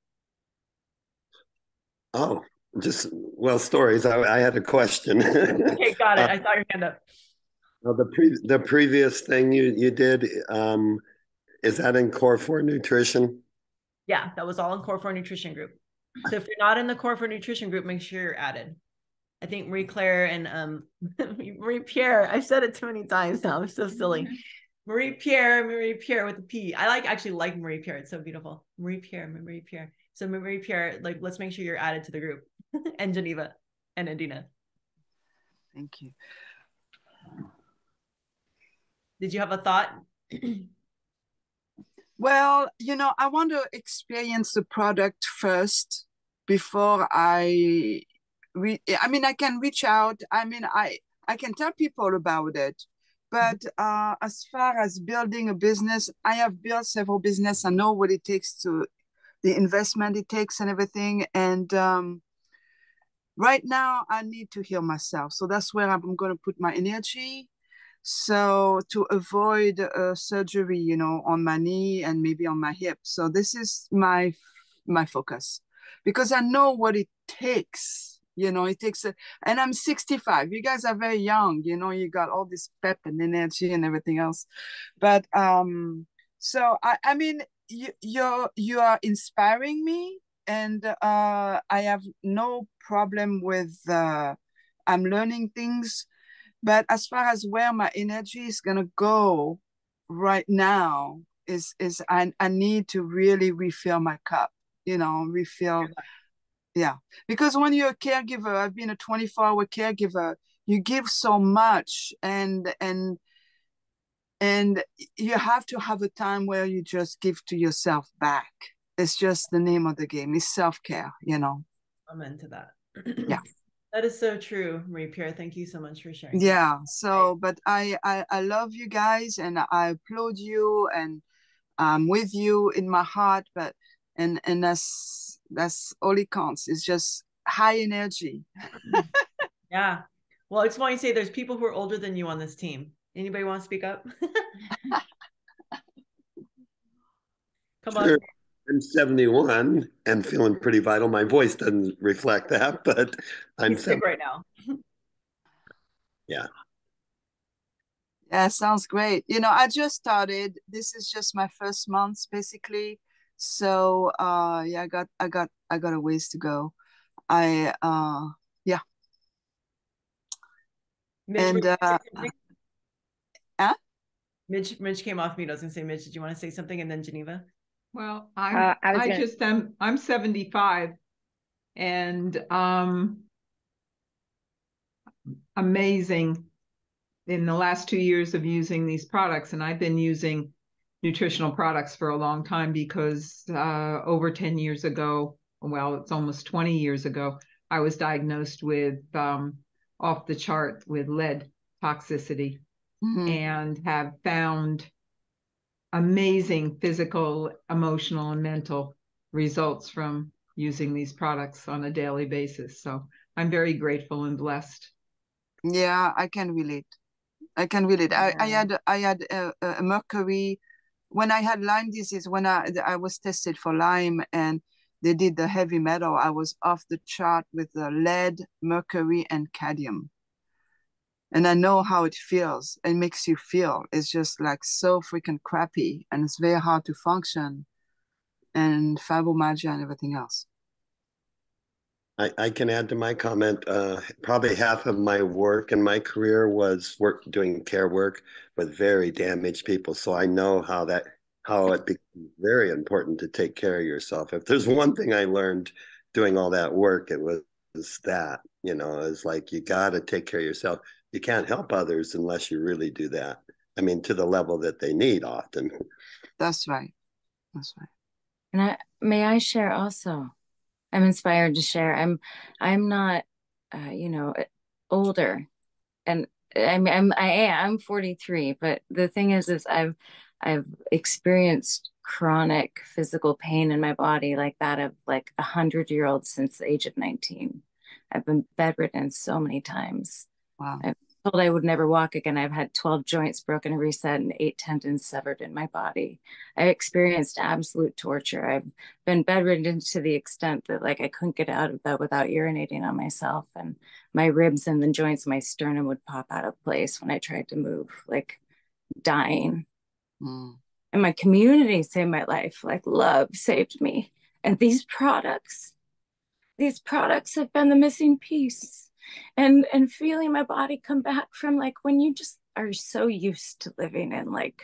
Oh, just, well, stories. I, I had a question. Okay, got it. uh, I saw your hand up. well, the, pre the previous thing you, you did, um, is that in Core four Nutrition? Yeah, that was all in Core four Nutrition group. So if you're not in the Core four Nutrition group, make sure you're added. I think Marie Claire and um, Marie Pierre, I've said it too many times now. I'm so silly. Marie Pierre, Marie Pierre with a P. I like actually like Marie Pierre. It's so beautiful. Marie Pierre, Marie Pierre. So Marie Pierre, like, let's make sure you're added to the group. And Geneva and Edina. Thank you. Did you have a thought? Well, you know, I want to experience the product first before I, re I mean, I can reach out. I mean, I, I can tell people about it. But uh, as far as building a business, I have built several business. I know what it takes to, the investment it takes and everything. And um, right now, I need to heal myself. So that's where I'm going to put my energy. So to avoid uh, surgery, you know, on my knee and maybe on my hip. So this is my my focus, because I know what it takes. You know, it takes a, and I'm sixty-five. You guys are very young. You know, you got all this pep and energy and everything else. But um, so I, I mean, you you're you are inspiring me, and uh, I have no problem with. Uh, I'm learning things. But as far as where my energy is gonna go right now is is I I need to really refill my cup, you know, refill, yeah. Because when you're a caregiver, I've been a twenty-four hour caregiver, you give so much, and and and you have to have a time where you just give to yourself back. It's just the name of the game. It's self-care, you know. I'm into that. Yeah. That is so true, Marie Pierre. Thank you so much for sharing. Yeah. That. So, but I, I, I love you guys, and I applaud you, and I'm with you in my heart. But and and that's that's all it counts. It's just high energy. Yeah. Well, I just want to say there's people who are older than you on this team. Anybody want to speak up? Come sure. on. I'm seventy-one and feeling pretty vital. My voice doesn't reflect that, but I'm sick right now. Yeah. Yeah, sounds great. You know, I just started. This is just my first month, basically. So, uh, yeah, I got, I got, I got a ways to go. I, uh, yeah. Mitch, and uh, uh, Mitch, Mitch came off mute. I was gonna say, Mitch, did you want to say something? And then Geneva. Well, I'm, uh, I, I gonna... just am, I'm seventy-five, and um, amazing in the last two years of using these products. And I've been using nutritional products for a long time because uh, over ten years ago, well, it's almost twenty years ago, I was diagnosed with um, off the chart with lead toxicity, mm-hmm. and have found amazing physical, emotional, and mental results from using these products on a daily basis. So I'm very grateful and blessed. Yeah, I can relate. I can relate. Yeah. I, I had I had a, a mercury when I had Lyme disease. When I I was tested for Lyme and they did the heavy metal, I was off the chart with the lead, mercury, and cadmium. And I know how it feels. It makes you feel. It's just like so freaking crappy, and it's very hard to function, and fibromyalgia and everything else. I, I can add to my comment. Uh, probably half of my work in my career was work doing care work with very damaged people. So I know how that how it becomes very important to take care of yourself. If there's one thing I learned doing all that work, it was, was that, you know, it's like you got to take care of yourself. You can't help others unless you really do that. I mean, to the level that they need often. That's right. That's right. And I may I share also. I'm inspired to share. I'm I'm not, uh, you know, older, and I'm I'm I am I'm forty-three. But the thing is, is I've I've experienced chronic physical pain in my body like that of like a hundred year old since the age of nineteen. I've been bedridden so many times. Wow. I've told I would never walk again. I've had twelve joints broken and reset and eight tendons severed in my body. I experienced absolute torture. I've been bedridden to the extent that like I couldn't get out of bed without urinating on myself, and my ribs and the joints of my sternum would pop out of place when I tried to move, like dying. Mm. And my community saved my life. Like love saved me. And these products, these products have been the missing piece. And and feeling my body come back from like when you just are so used to living in like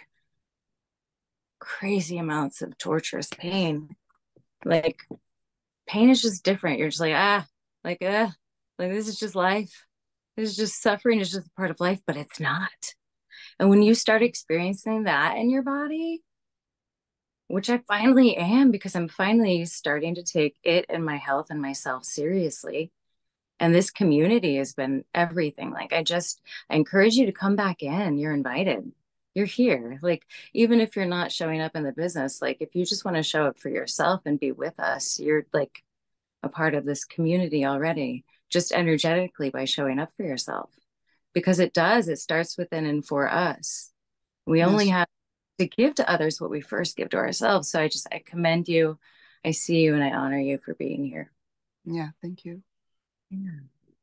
crazy amounts of torturous pain. Like pain is just different. You're just like, ah, like, uh, like this is just life. This is just suffering is just a part of life, but it's not. And when you start experiencing that in your body, which I finally am, because I'm finally starting to take it and my health and myself seriously. And this community has been everything. Like I just, I encourage you to come back in. You're invited. You're here. Like, even if you're not showing up in the business, like if you just want to show up for yourself and be with us, you're like a part of this community already, just energetically by showing up for yourself. Because it does, it starts within and for us. We yes. only have to give to others what we first give to ourselves. So I just, I commend you. I see you and I honor you for being here. Yeah, thank you. Yeah.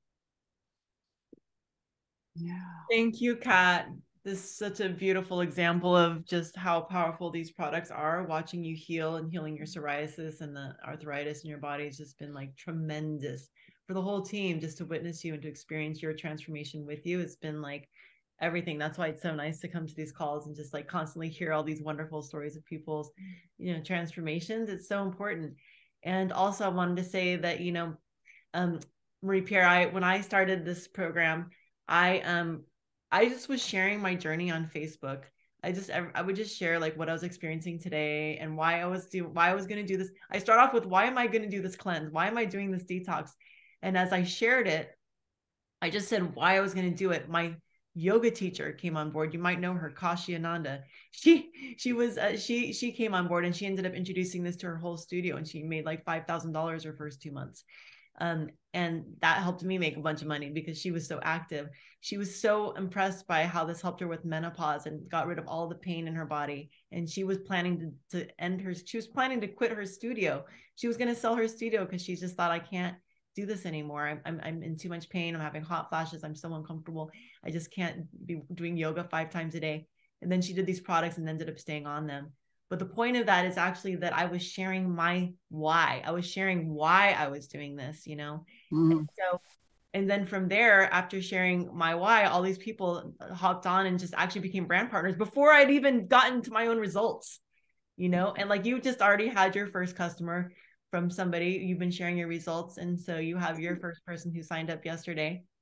Yeah. Thank you, Kat. This is such a beautiful example of just how powerful these products are. Watching you heal and healing your psoriasis and the arthritis in your body has just been like tremendous for the whole team. Just to witness you and to experience your transformation with you, it's been like everything. That's why it's so nice to come to these calls and just like constantly hear all these wonderful stories of people's, you know, transformations. It's so important. And also I wanted to say that, you know, um, Marie Pierre, I, when I started this program, I, um, I just was sharing my journey on Facebook. I just, I would just share like what I was experiencing today and why I was doing, why I was going to do this. I start off with, why am I going to do this cleanse? Why am I doing this detox? And as I shared it, I just said why I was going to do it. My yoga teacher came on board. You might know her, Kashi Ananda. She, she was, uh, she, she came on board and she ended up introducing this to her whole studio, and she made like five thousand dollars her first two months. Um, and that helped me make a bunch of money because she was so active. She was so impressed by how this helped her with menopause and got rid of all the pain in her body. And she was planning to, to end her, she was planning to quit her studio. She was going to sell her studio because she just thought, I can't do this anymore. I'm, I'm, I'm in too much pain. I'm having hot flashes. I'm so uncomfortable. I just can't be doing yoga five times a day. And then she did these products and ended up staying on them. But the point of that is actually that I was sharing my why. I was sharing why I was doing this, you know? Mm-hmm. And so, and then from there, after sharing my why, all these people hopped on and just actually became brand partners before I'd even gotten to my own results, you know? And like you just already had your first customer from somebody, you've been sharing your results. And so you have your first person who signed up yesterday.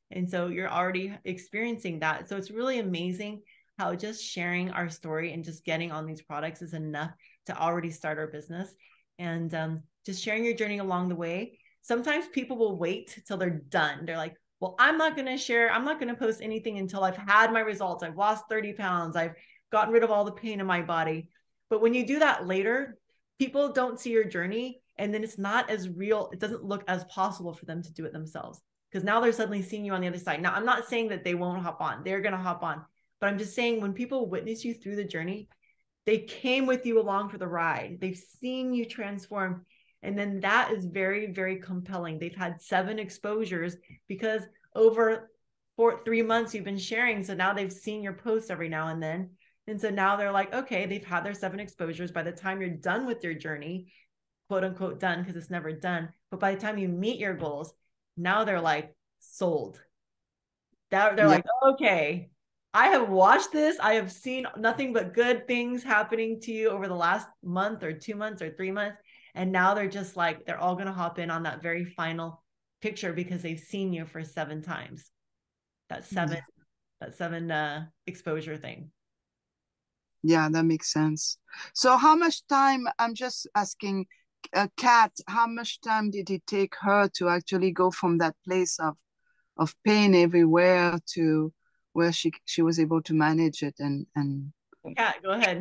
And so you're already experiencing that. So it's really amazing how just sharing our story and just getting on these products is enough to already start our business. And um, just sharing your journey along the way. Sometimes people will wait till they're done. They're like, well, I'm not going to share. I'm not going to post anything until I've had my results. I've lost thirty pounds. I've gotten rid of all the pain in my body. But when you do that later, people don't see your journey. And then it's not as real. It doesn't look as possible for them to do it themselves. Because now they're suddenly seeing you on the other side. Now, I'm not saying that they won't hop on. They're going to hop on. But I'm just saying when people witness you through the journey, they came with you along for the ride. They've seen you transform. And then that is very, very compelling. They've had seven exposures because over four, three months you've been sharing. So now they've seen your posts every now and then. And so now they're like, okay, they've had their seven exposures. By the time you're done with your journey, quote unquote done, because it's never done. But by the time you meet your goals, now they're like sold. That they're Yeah. like, okay, I have watched this. I have seen nothing but good things happening to you over the last month or two months or three months. And now they're just like, they're all going to hop in on that very final picture because they've seen you for seven times. That seven, yeah. that seven uh, exposure thing. Yeah, that makes sense. So how much time, I'm just asking, uh, Kat, how much time did it take her to actually go from that place of of pain everywhere to where she she was able to manage it? And and Kat, go ahead.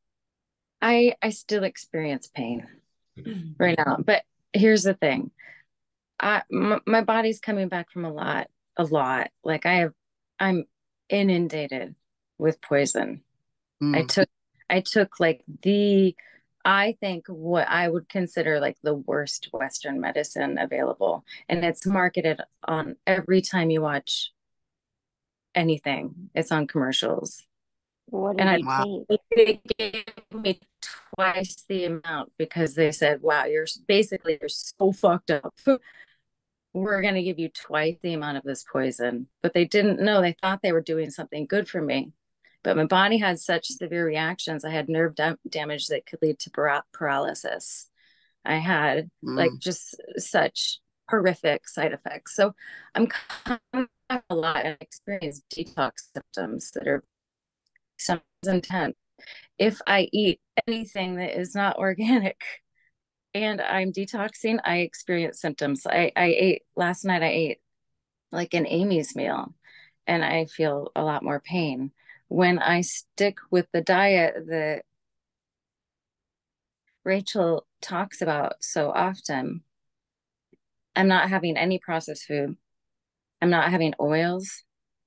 I I still experience pain right now, but here's the thing. I m- my body's coming back from a lot, a lot. Like I have, I'm inundated with poison. Mm. I took, I took like the, I think what I would consider like the worst Western medicine available, and it's marketed on every time you watch anything. It's on commercials. What did and you I, take? They gave me twice the amount because they said, "Wow, you're basically you're so fucked up. We're going to give you twice the amount of this poison." But they didn't know. They thought they were doing something good for me. But my body had such severe reactions. I had nerve da- damage that could lead to para- paralysis. I had mm. like just such horrific side effects. So I'm coming back a lot and experience detox symptoms that are sometimes intense. If I eat anything that is not organic and I'm detoxing, I experience symptoms. I, I ate last night, I ate like an Amy's meal and I feel a lot more pain. When I stick with the diet that Rachel talks about so often, I'm not having any processed food. I'm not having oils.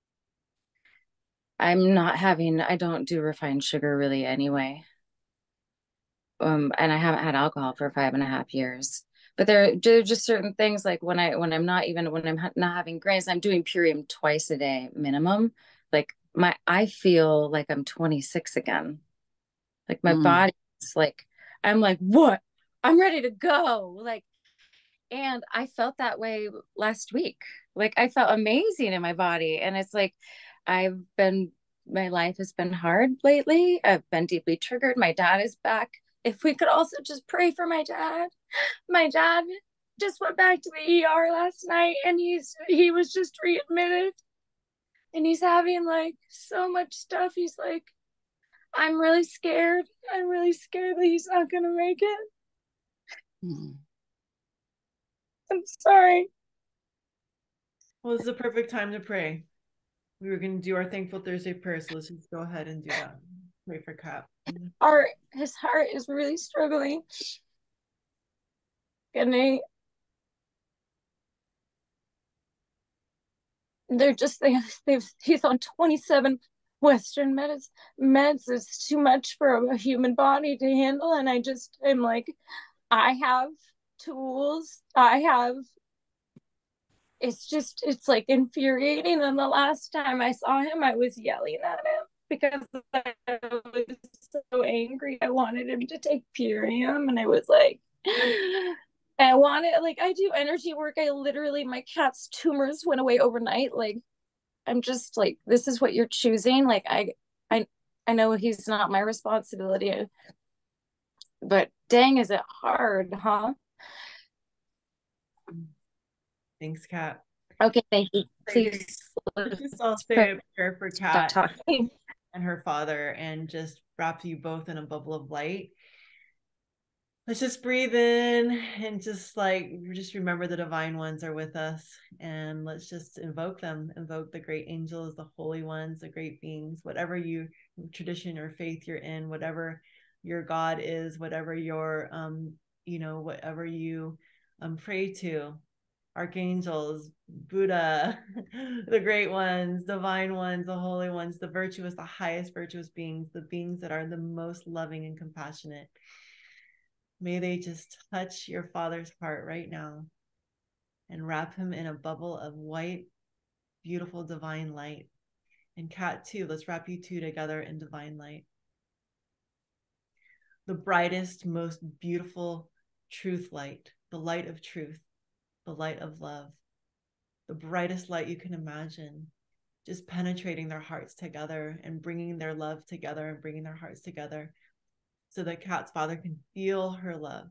I'm not having, I don't do refined sugar really anyway. Um, and I haven't had alcohol for five and a half years. But there, there are just certain things like when I when I'm not even when I'm not having grains, I'm doing Purium twice a day minimum. Like my I feel like I'm twenty-six again. Like my mm. body's like I'm like, what? I'm ready to go. Like, and I felt that way last week. Like I felt amazing in my body. And it's like I've been my life has been hard lately. I've been deeply triggered. My dad is back. If we could also just pray for my dad. My dad just went back to the E R last night and he's he was just readmitted. And he's having like so much stuff. He's like, I'm really scared. I'm really scared that he's not gonna make it. Mm-hmm. I'm sorry. Well, this is a perfect time to pray. We were gonna do our Thankful Thursday prayer, so let's just go ahead and do that. Pray for Kat. Our his heart is really struggling. And they they're just they they've he's on twenty-seven Western meds meds. It's too much for a human body to handle. And I just am like, I have tools. I have it's just it's like infuriating. And the last time I saw him, I was yelling at him because I was so angry. I wanted him to take Purium, and I was like, I want it. Like I do energy work. I literally, my cat's tumors went away overnight. Like I'm just like, this is what you're choosing. Like I, I, I know he's not my responsibility, but dang, is it hard, huh? Thanks, Kat. Okay, thank you. please let's just all say a prayer for Kat talking. and her father, and just wrap you both in a bubble of light. Let's just breathe in and just like, just remember the divine ones are with us, and let's just invoke them, invoke the great angels, the holy ones, the great beings, whatever you tradition or faith you're in, whatever your God is, whatever your, um, you know, whatever you um, pray to, archangels, Buddha, the great ones, divine ones, the holy ones, the virtuous, the highest virtuous beings, the beings that are the most loving and compassionate. May they just touch your father's heart right now and wrap him in a bubble of white, beautiful, divine light. And Kat too, let's wrap you two together in divine light. The brightest, most beautiful truth light, the light of truth, the light of love, the brightest light you can imagine, just penetrating their hearts together and bringing their love together and bringing their hearts together, so that Kat's father can feel her love.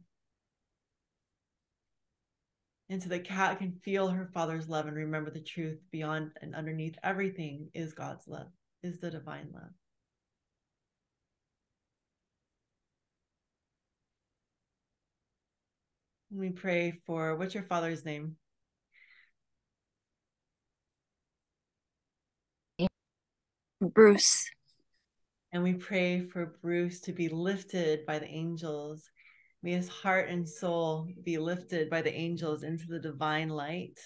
And so that Kat can feel her father's love and remember the truth beyond and underneath everything is God's love, is the divine love. And we pray for, what's your father's name? Bruce. And we pray for Bruce to be lifted by the angels. May his heart and soul be lifted by the angels into the divine light,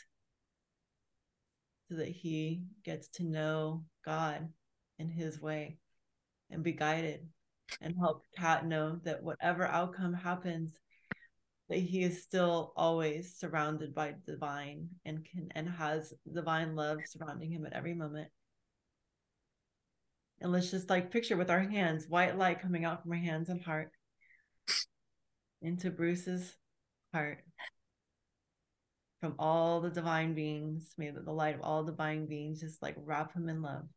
so that he gets to know God in his way and be guided, and help Kat know that whatever outcome happens, that he is still always surrounded by divine and can and has divine love surrounding him at every moment. And let's just like picture with our hands, white light coming out from our hands and heart into Bruce's heart from all the divine beings. May the light of all divine beings just like wrap him in love.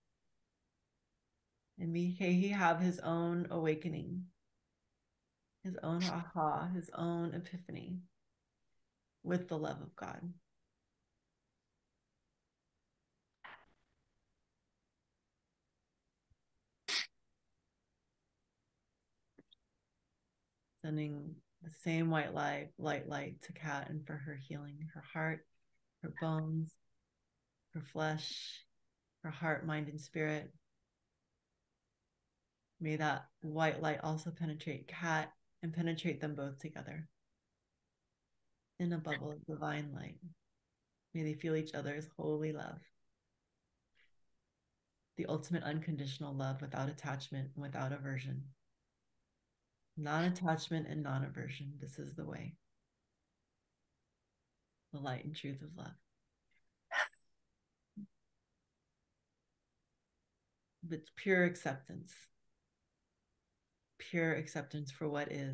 And may he have his own awakening, his own aha, his own epiphany with the love of God. Sending the same white light, light, light to Kat, and for her healing, her heart, her bones, her flesh, her heart, mind, and spirit. May that white light also penetrate Kat and penetrate them both together in a bubble of divine light. May they feel each other's holy love, the ultimate unconditional love without attachment and without aversion. Non-attachment and non-aversion. This is the way. The light and truth of love. But pure acceptance. Pure acceptance for what is.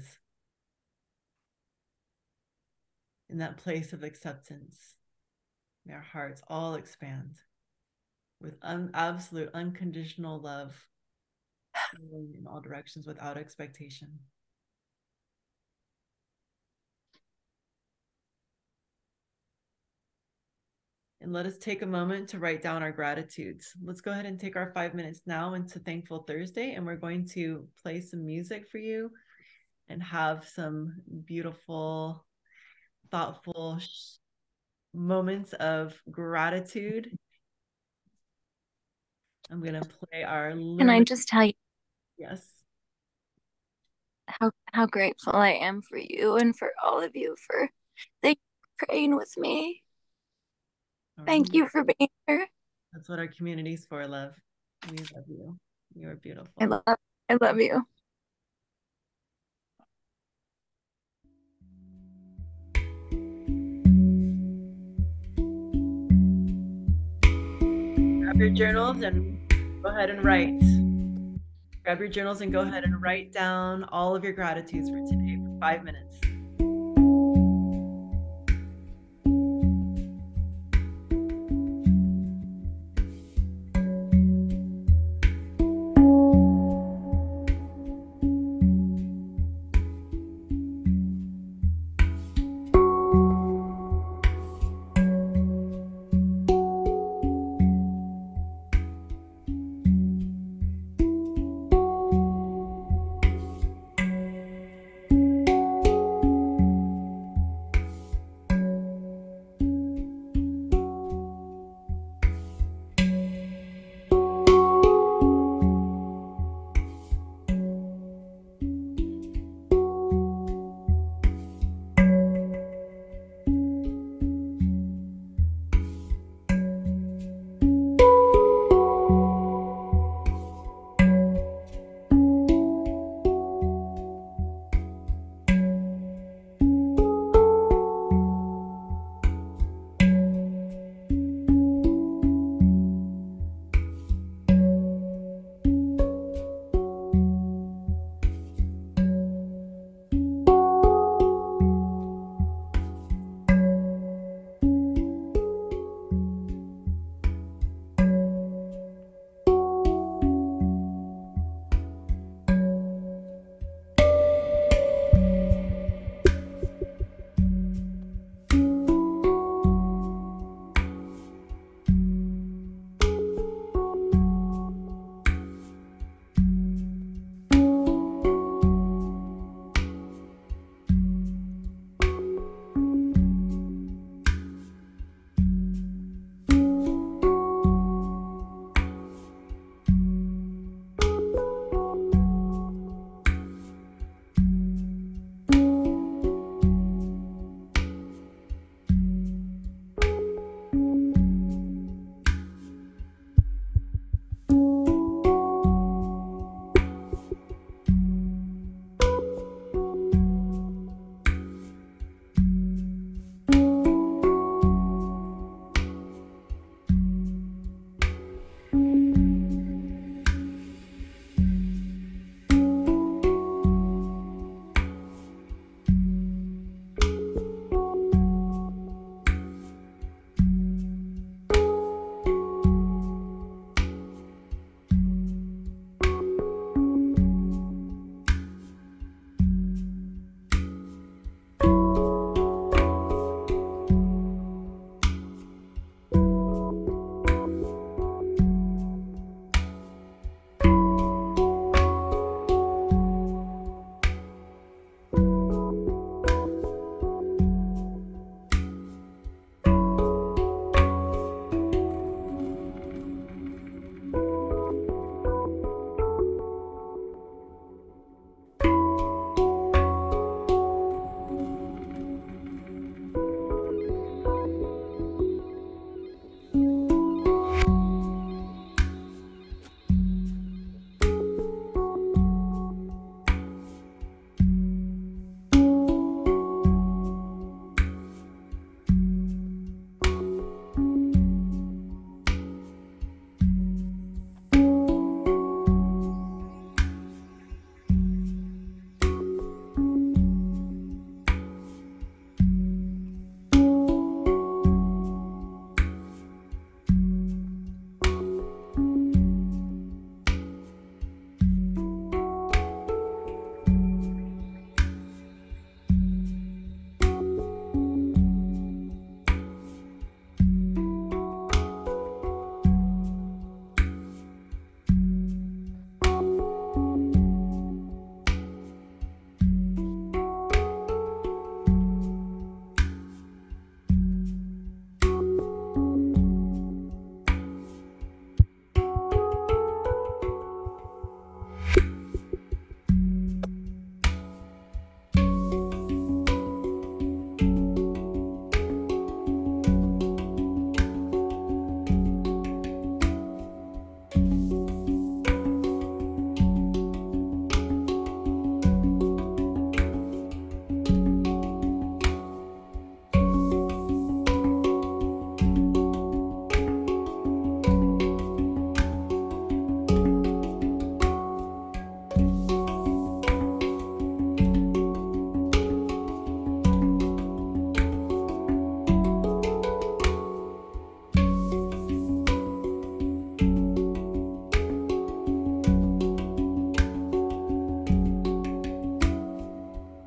In that place of acceptance, may our hearts all expand with un- absolute unconditional love in all directions without expectation. And let us take a moment to write down our gratitudes. Let's go ahead and take our five minutes now into Thankful Thursday, and we're going to play some music for you and have some beautiful, thoughtful moments of gratitude. I'm going to play our... Can I just tell you? Yes. How, how grateful I am for you and for all of you for thank you for praying with me. Thank you for being here. That's what our community is for, love. We love you. You are beautiful. I love, I love you. Grab your journals and go ahead and write. Grab your journals and go ahead and write down all of your gratitudes for today for five minutes.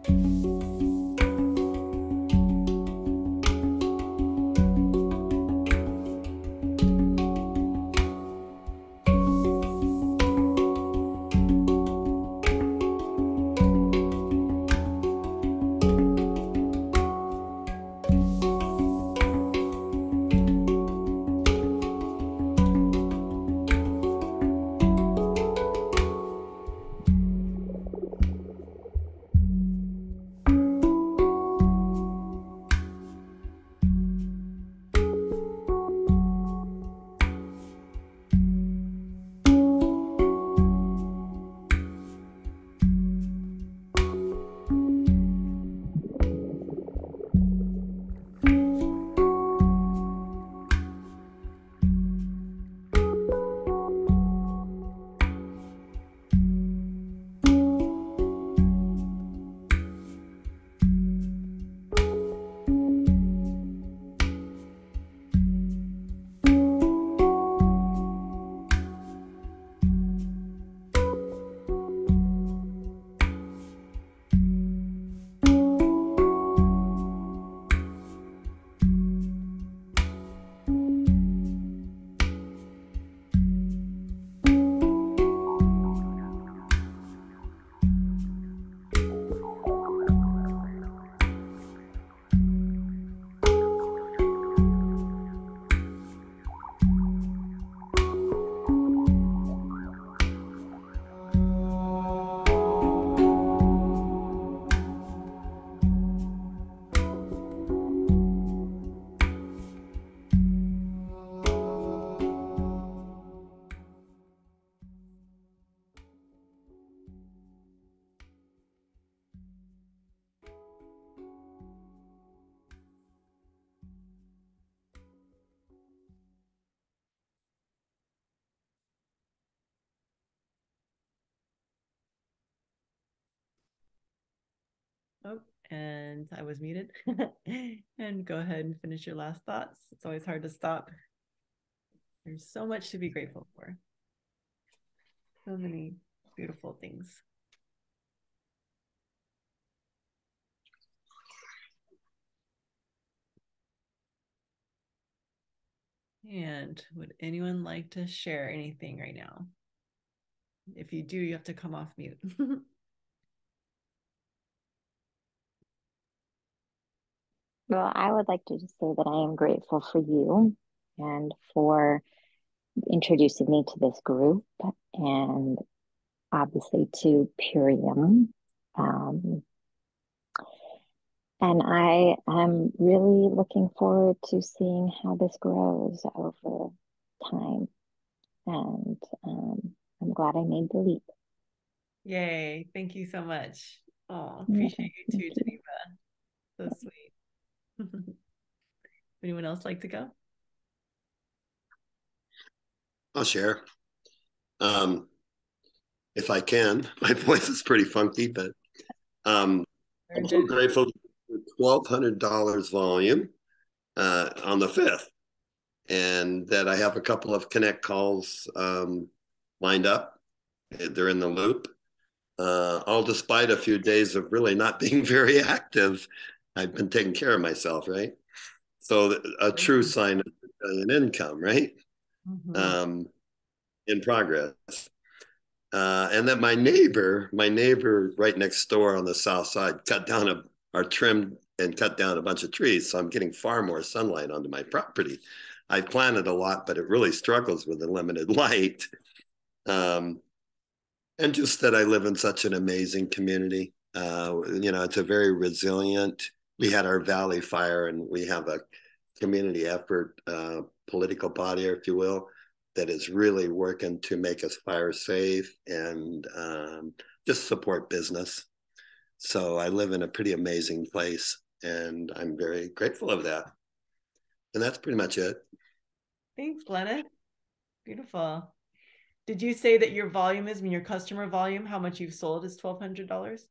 Oh, and I was muted. And go ahead and finish your last thoughts. It's always hard to stop. There's so much to be grateful for. So many beautiful things. And would anyone like to share anything right now? If you do, you have to come off mute. Well, I would like to just say that I am grateful for you and for introducing me to this group and obviously to Purium. Um, and I am really looking forward to seeing how this grows over time. And um, I'm glad I made the leap. Yay. Thank you so much. Oh, appreciate Yeah, you too, Geneva. So sweet. Anyone else like to go? I'll share. Um, if I can. My voice is pretty funky, but um, I'm so grateful for twelve hundred dollars volume uh, on the fifth, and that I have a couple of connect calls um, lined up. They're in the loop. Uh, all despite a few days of really not being very active, I've been taking care of myself, right? So a true sign of an income, right? Mm-hmm. Um, in progress. Uh, and then my neighbor, my neighbor right next door on the south side, cut down a, or trimmed and cut down a bunch of trees. So I'm getting far more sunlight onto my property. I planted a lot, but it really struggles with the limited light. Um, and just that I live in such an amazing community. Uh, you know, it's a very resilient. We had our Valley Fire, and we have a community effort, uh, political body, if you will, that is really working to make us fire safe and um, just support business. So I live in a pretty amazing place, and I'm very grateful of that. And that's pretty much it. Thanks, Glenna. Beautiful. Did you say that your volume is, I mean, your customer volume, how much you've sold is twelve hundred dollars?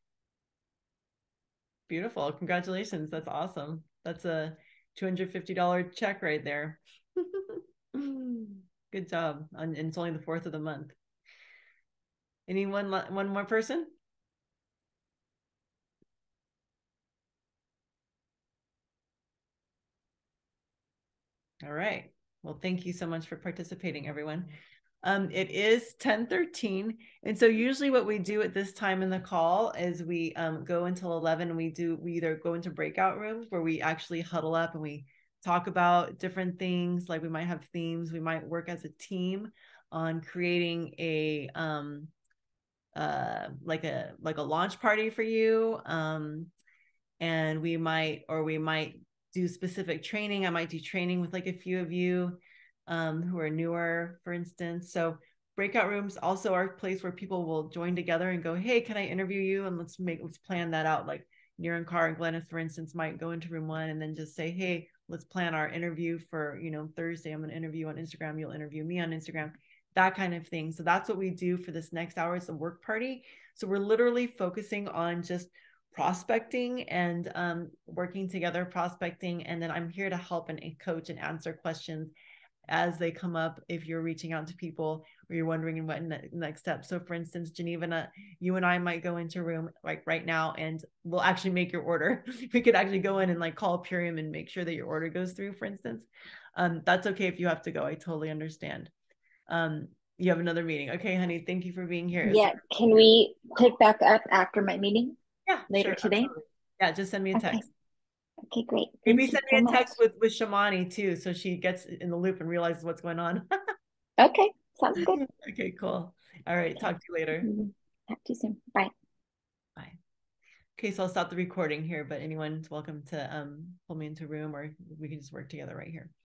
Beautiful. Congratulations. That's awesome. That's a two hundred fifty dollars check right there. Good job. And it's only the fourth of the month. Anyone, one more person? All right. Well, thank you so much for participating, everyone. Um, it is ten thirteen. And so usually what we do at this time in the call is we um, go until eleven and we do, we either go into breakout rooms where we actually huddle up and we talk about different things. Like we might have themes, we might work as a team on creating a, um, uh, like a, like a launch party for you. Um, and we might, or we might do specific training. I might do training with like a few of you um, who are newer, for instance. So breakout rooms also are a place where people will join together and go, hey, can I interview you? And let's make, let's plan that out. Like Nir and Car and Glennis, for instance, might go into room one and then just say, hey, let's plan our interview for, you know, Thursday. I'm going to interview you on Instagram. You'll interview me on Instagram, that kind of thing. So that's what we do for this next hour. It's a work party. So we're literally focusing on just prospecting and um, working together, prospecting. And then I'm here to help and coach and answer questions as they come up. If you're reaching out to people or you're wondering what ne- next step. So for instance, Geneva, you and I might go into a room like right now and we'll actually make your order. We could actually go in and like call Pierre and make sure that your order goes through, for instance. Um, that's okay if you have to go. I totally understand. Um, you have another meeting. Okay, honey, thank you for being here. Yeah, can we pick back up after my meeting? Yeah, later sure, today. absolutely. Yeah, just send me a text. Okay, okay great. Maybe Thank send you me so a text much. with with Shamani too, so she gets in the loop and realizes what's going on. Okay, sounds good. Okay, cool. All right, talk to you later. Talk to you soon. Bye. Bye. Okay, so I'll stop the recording here, but anyone's welcome to um pull me into a room or we can just work together right here.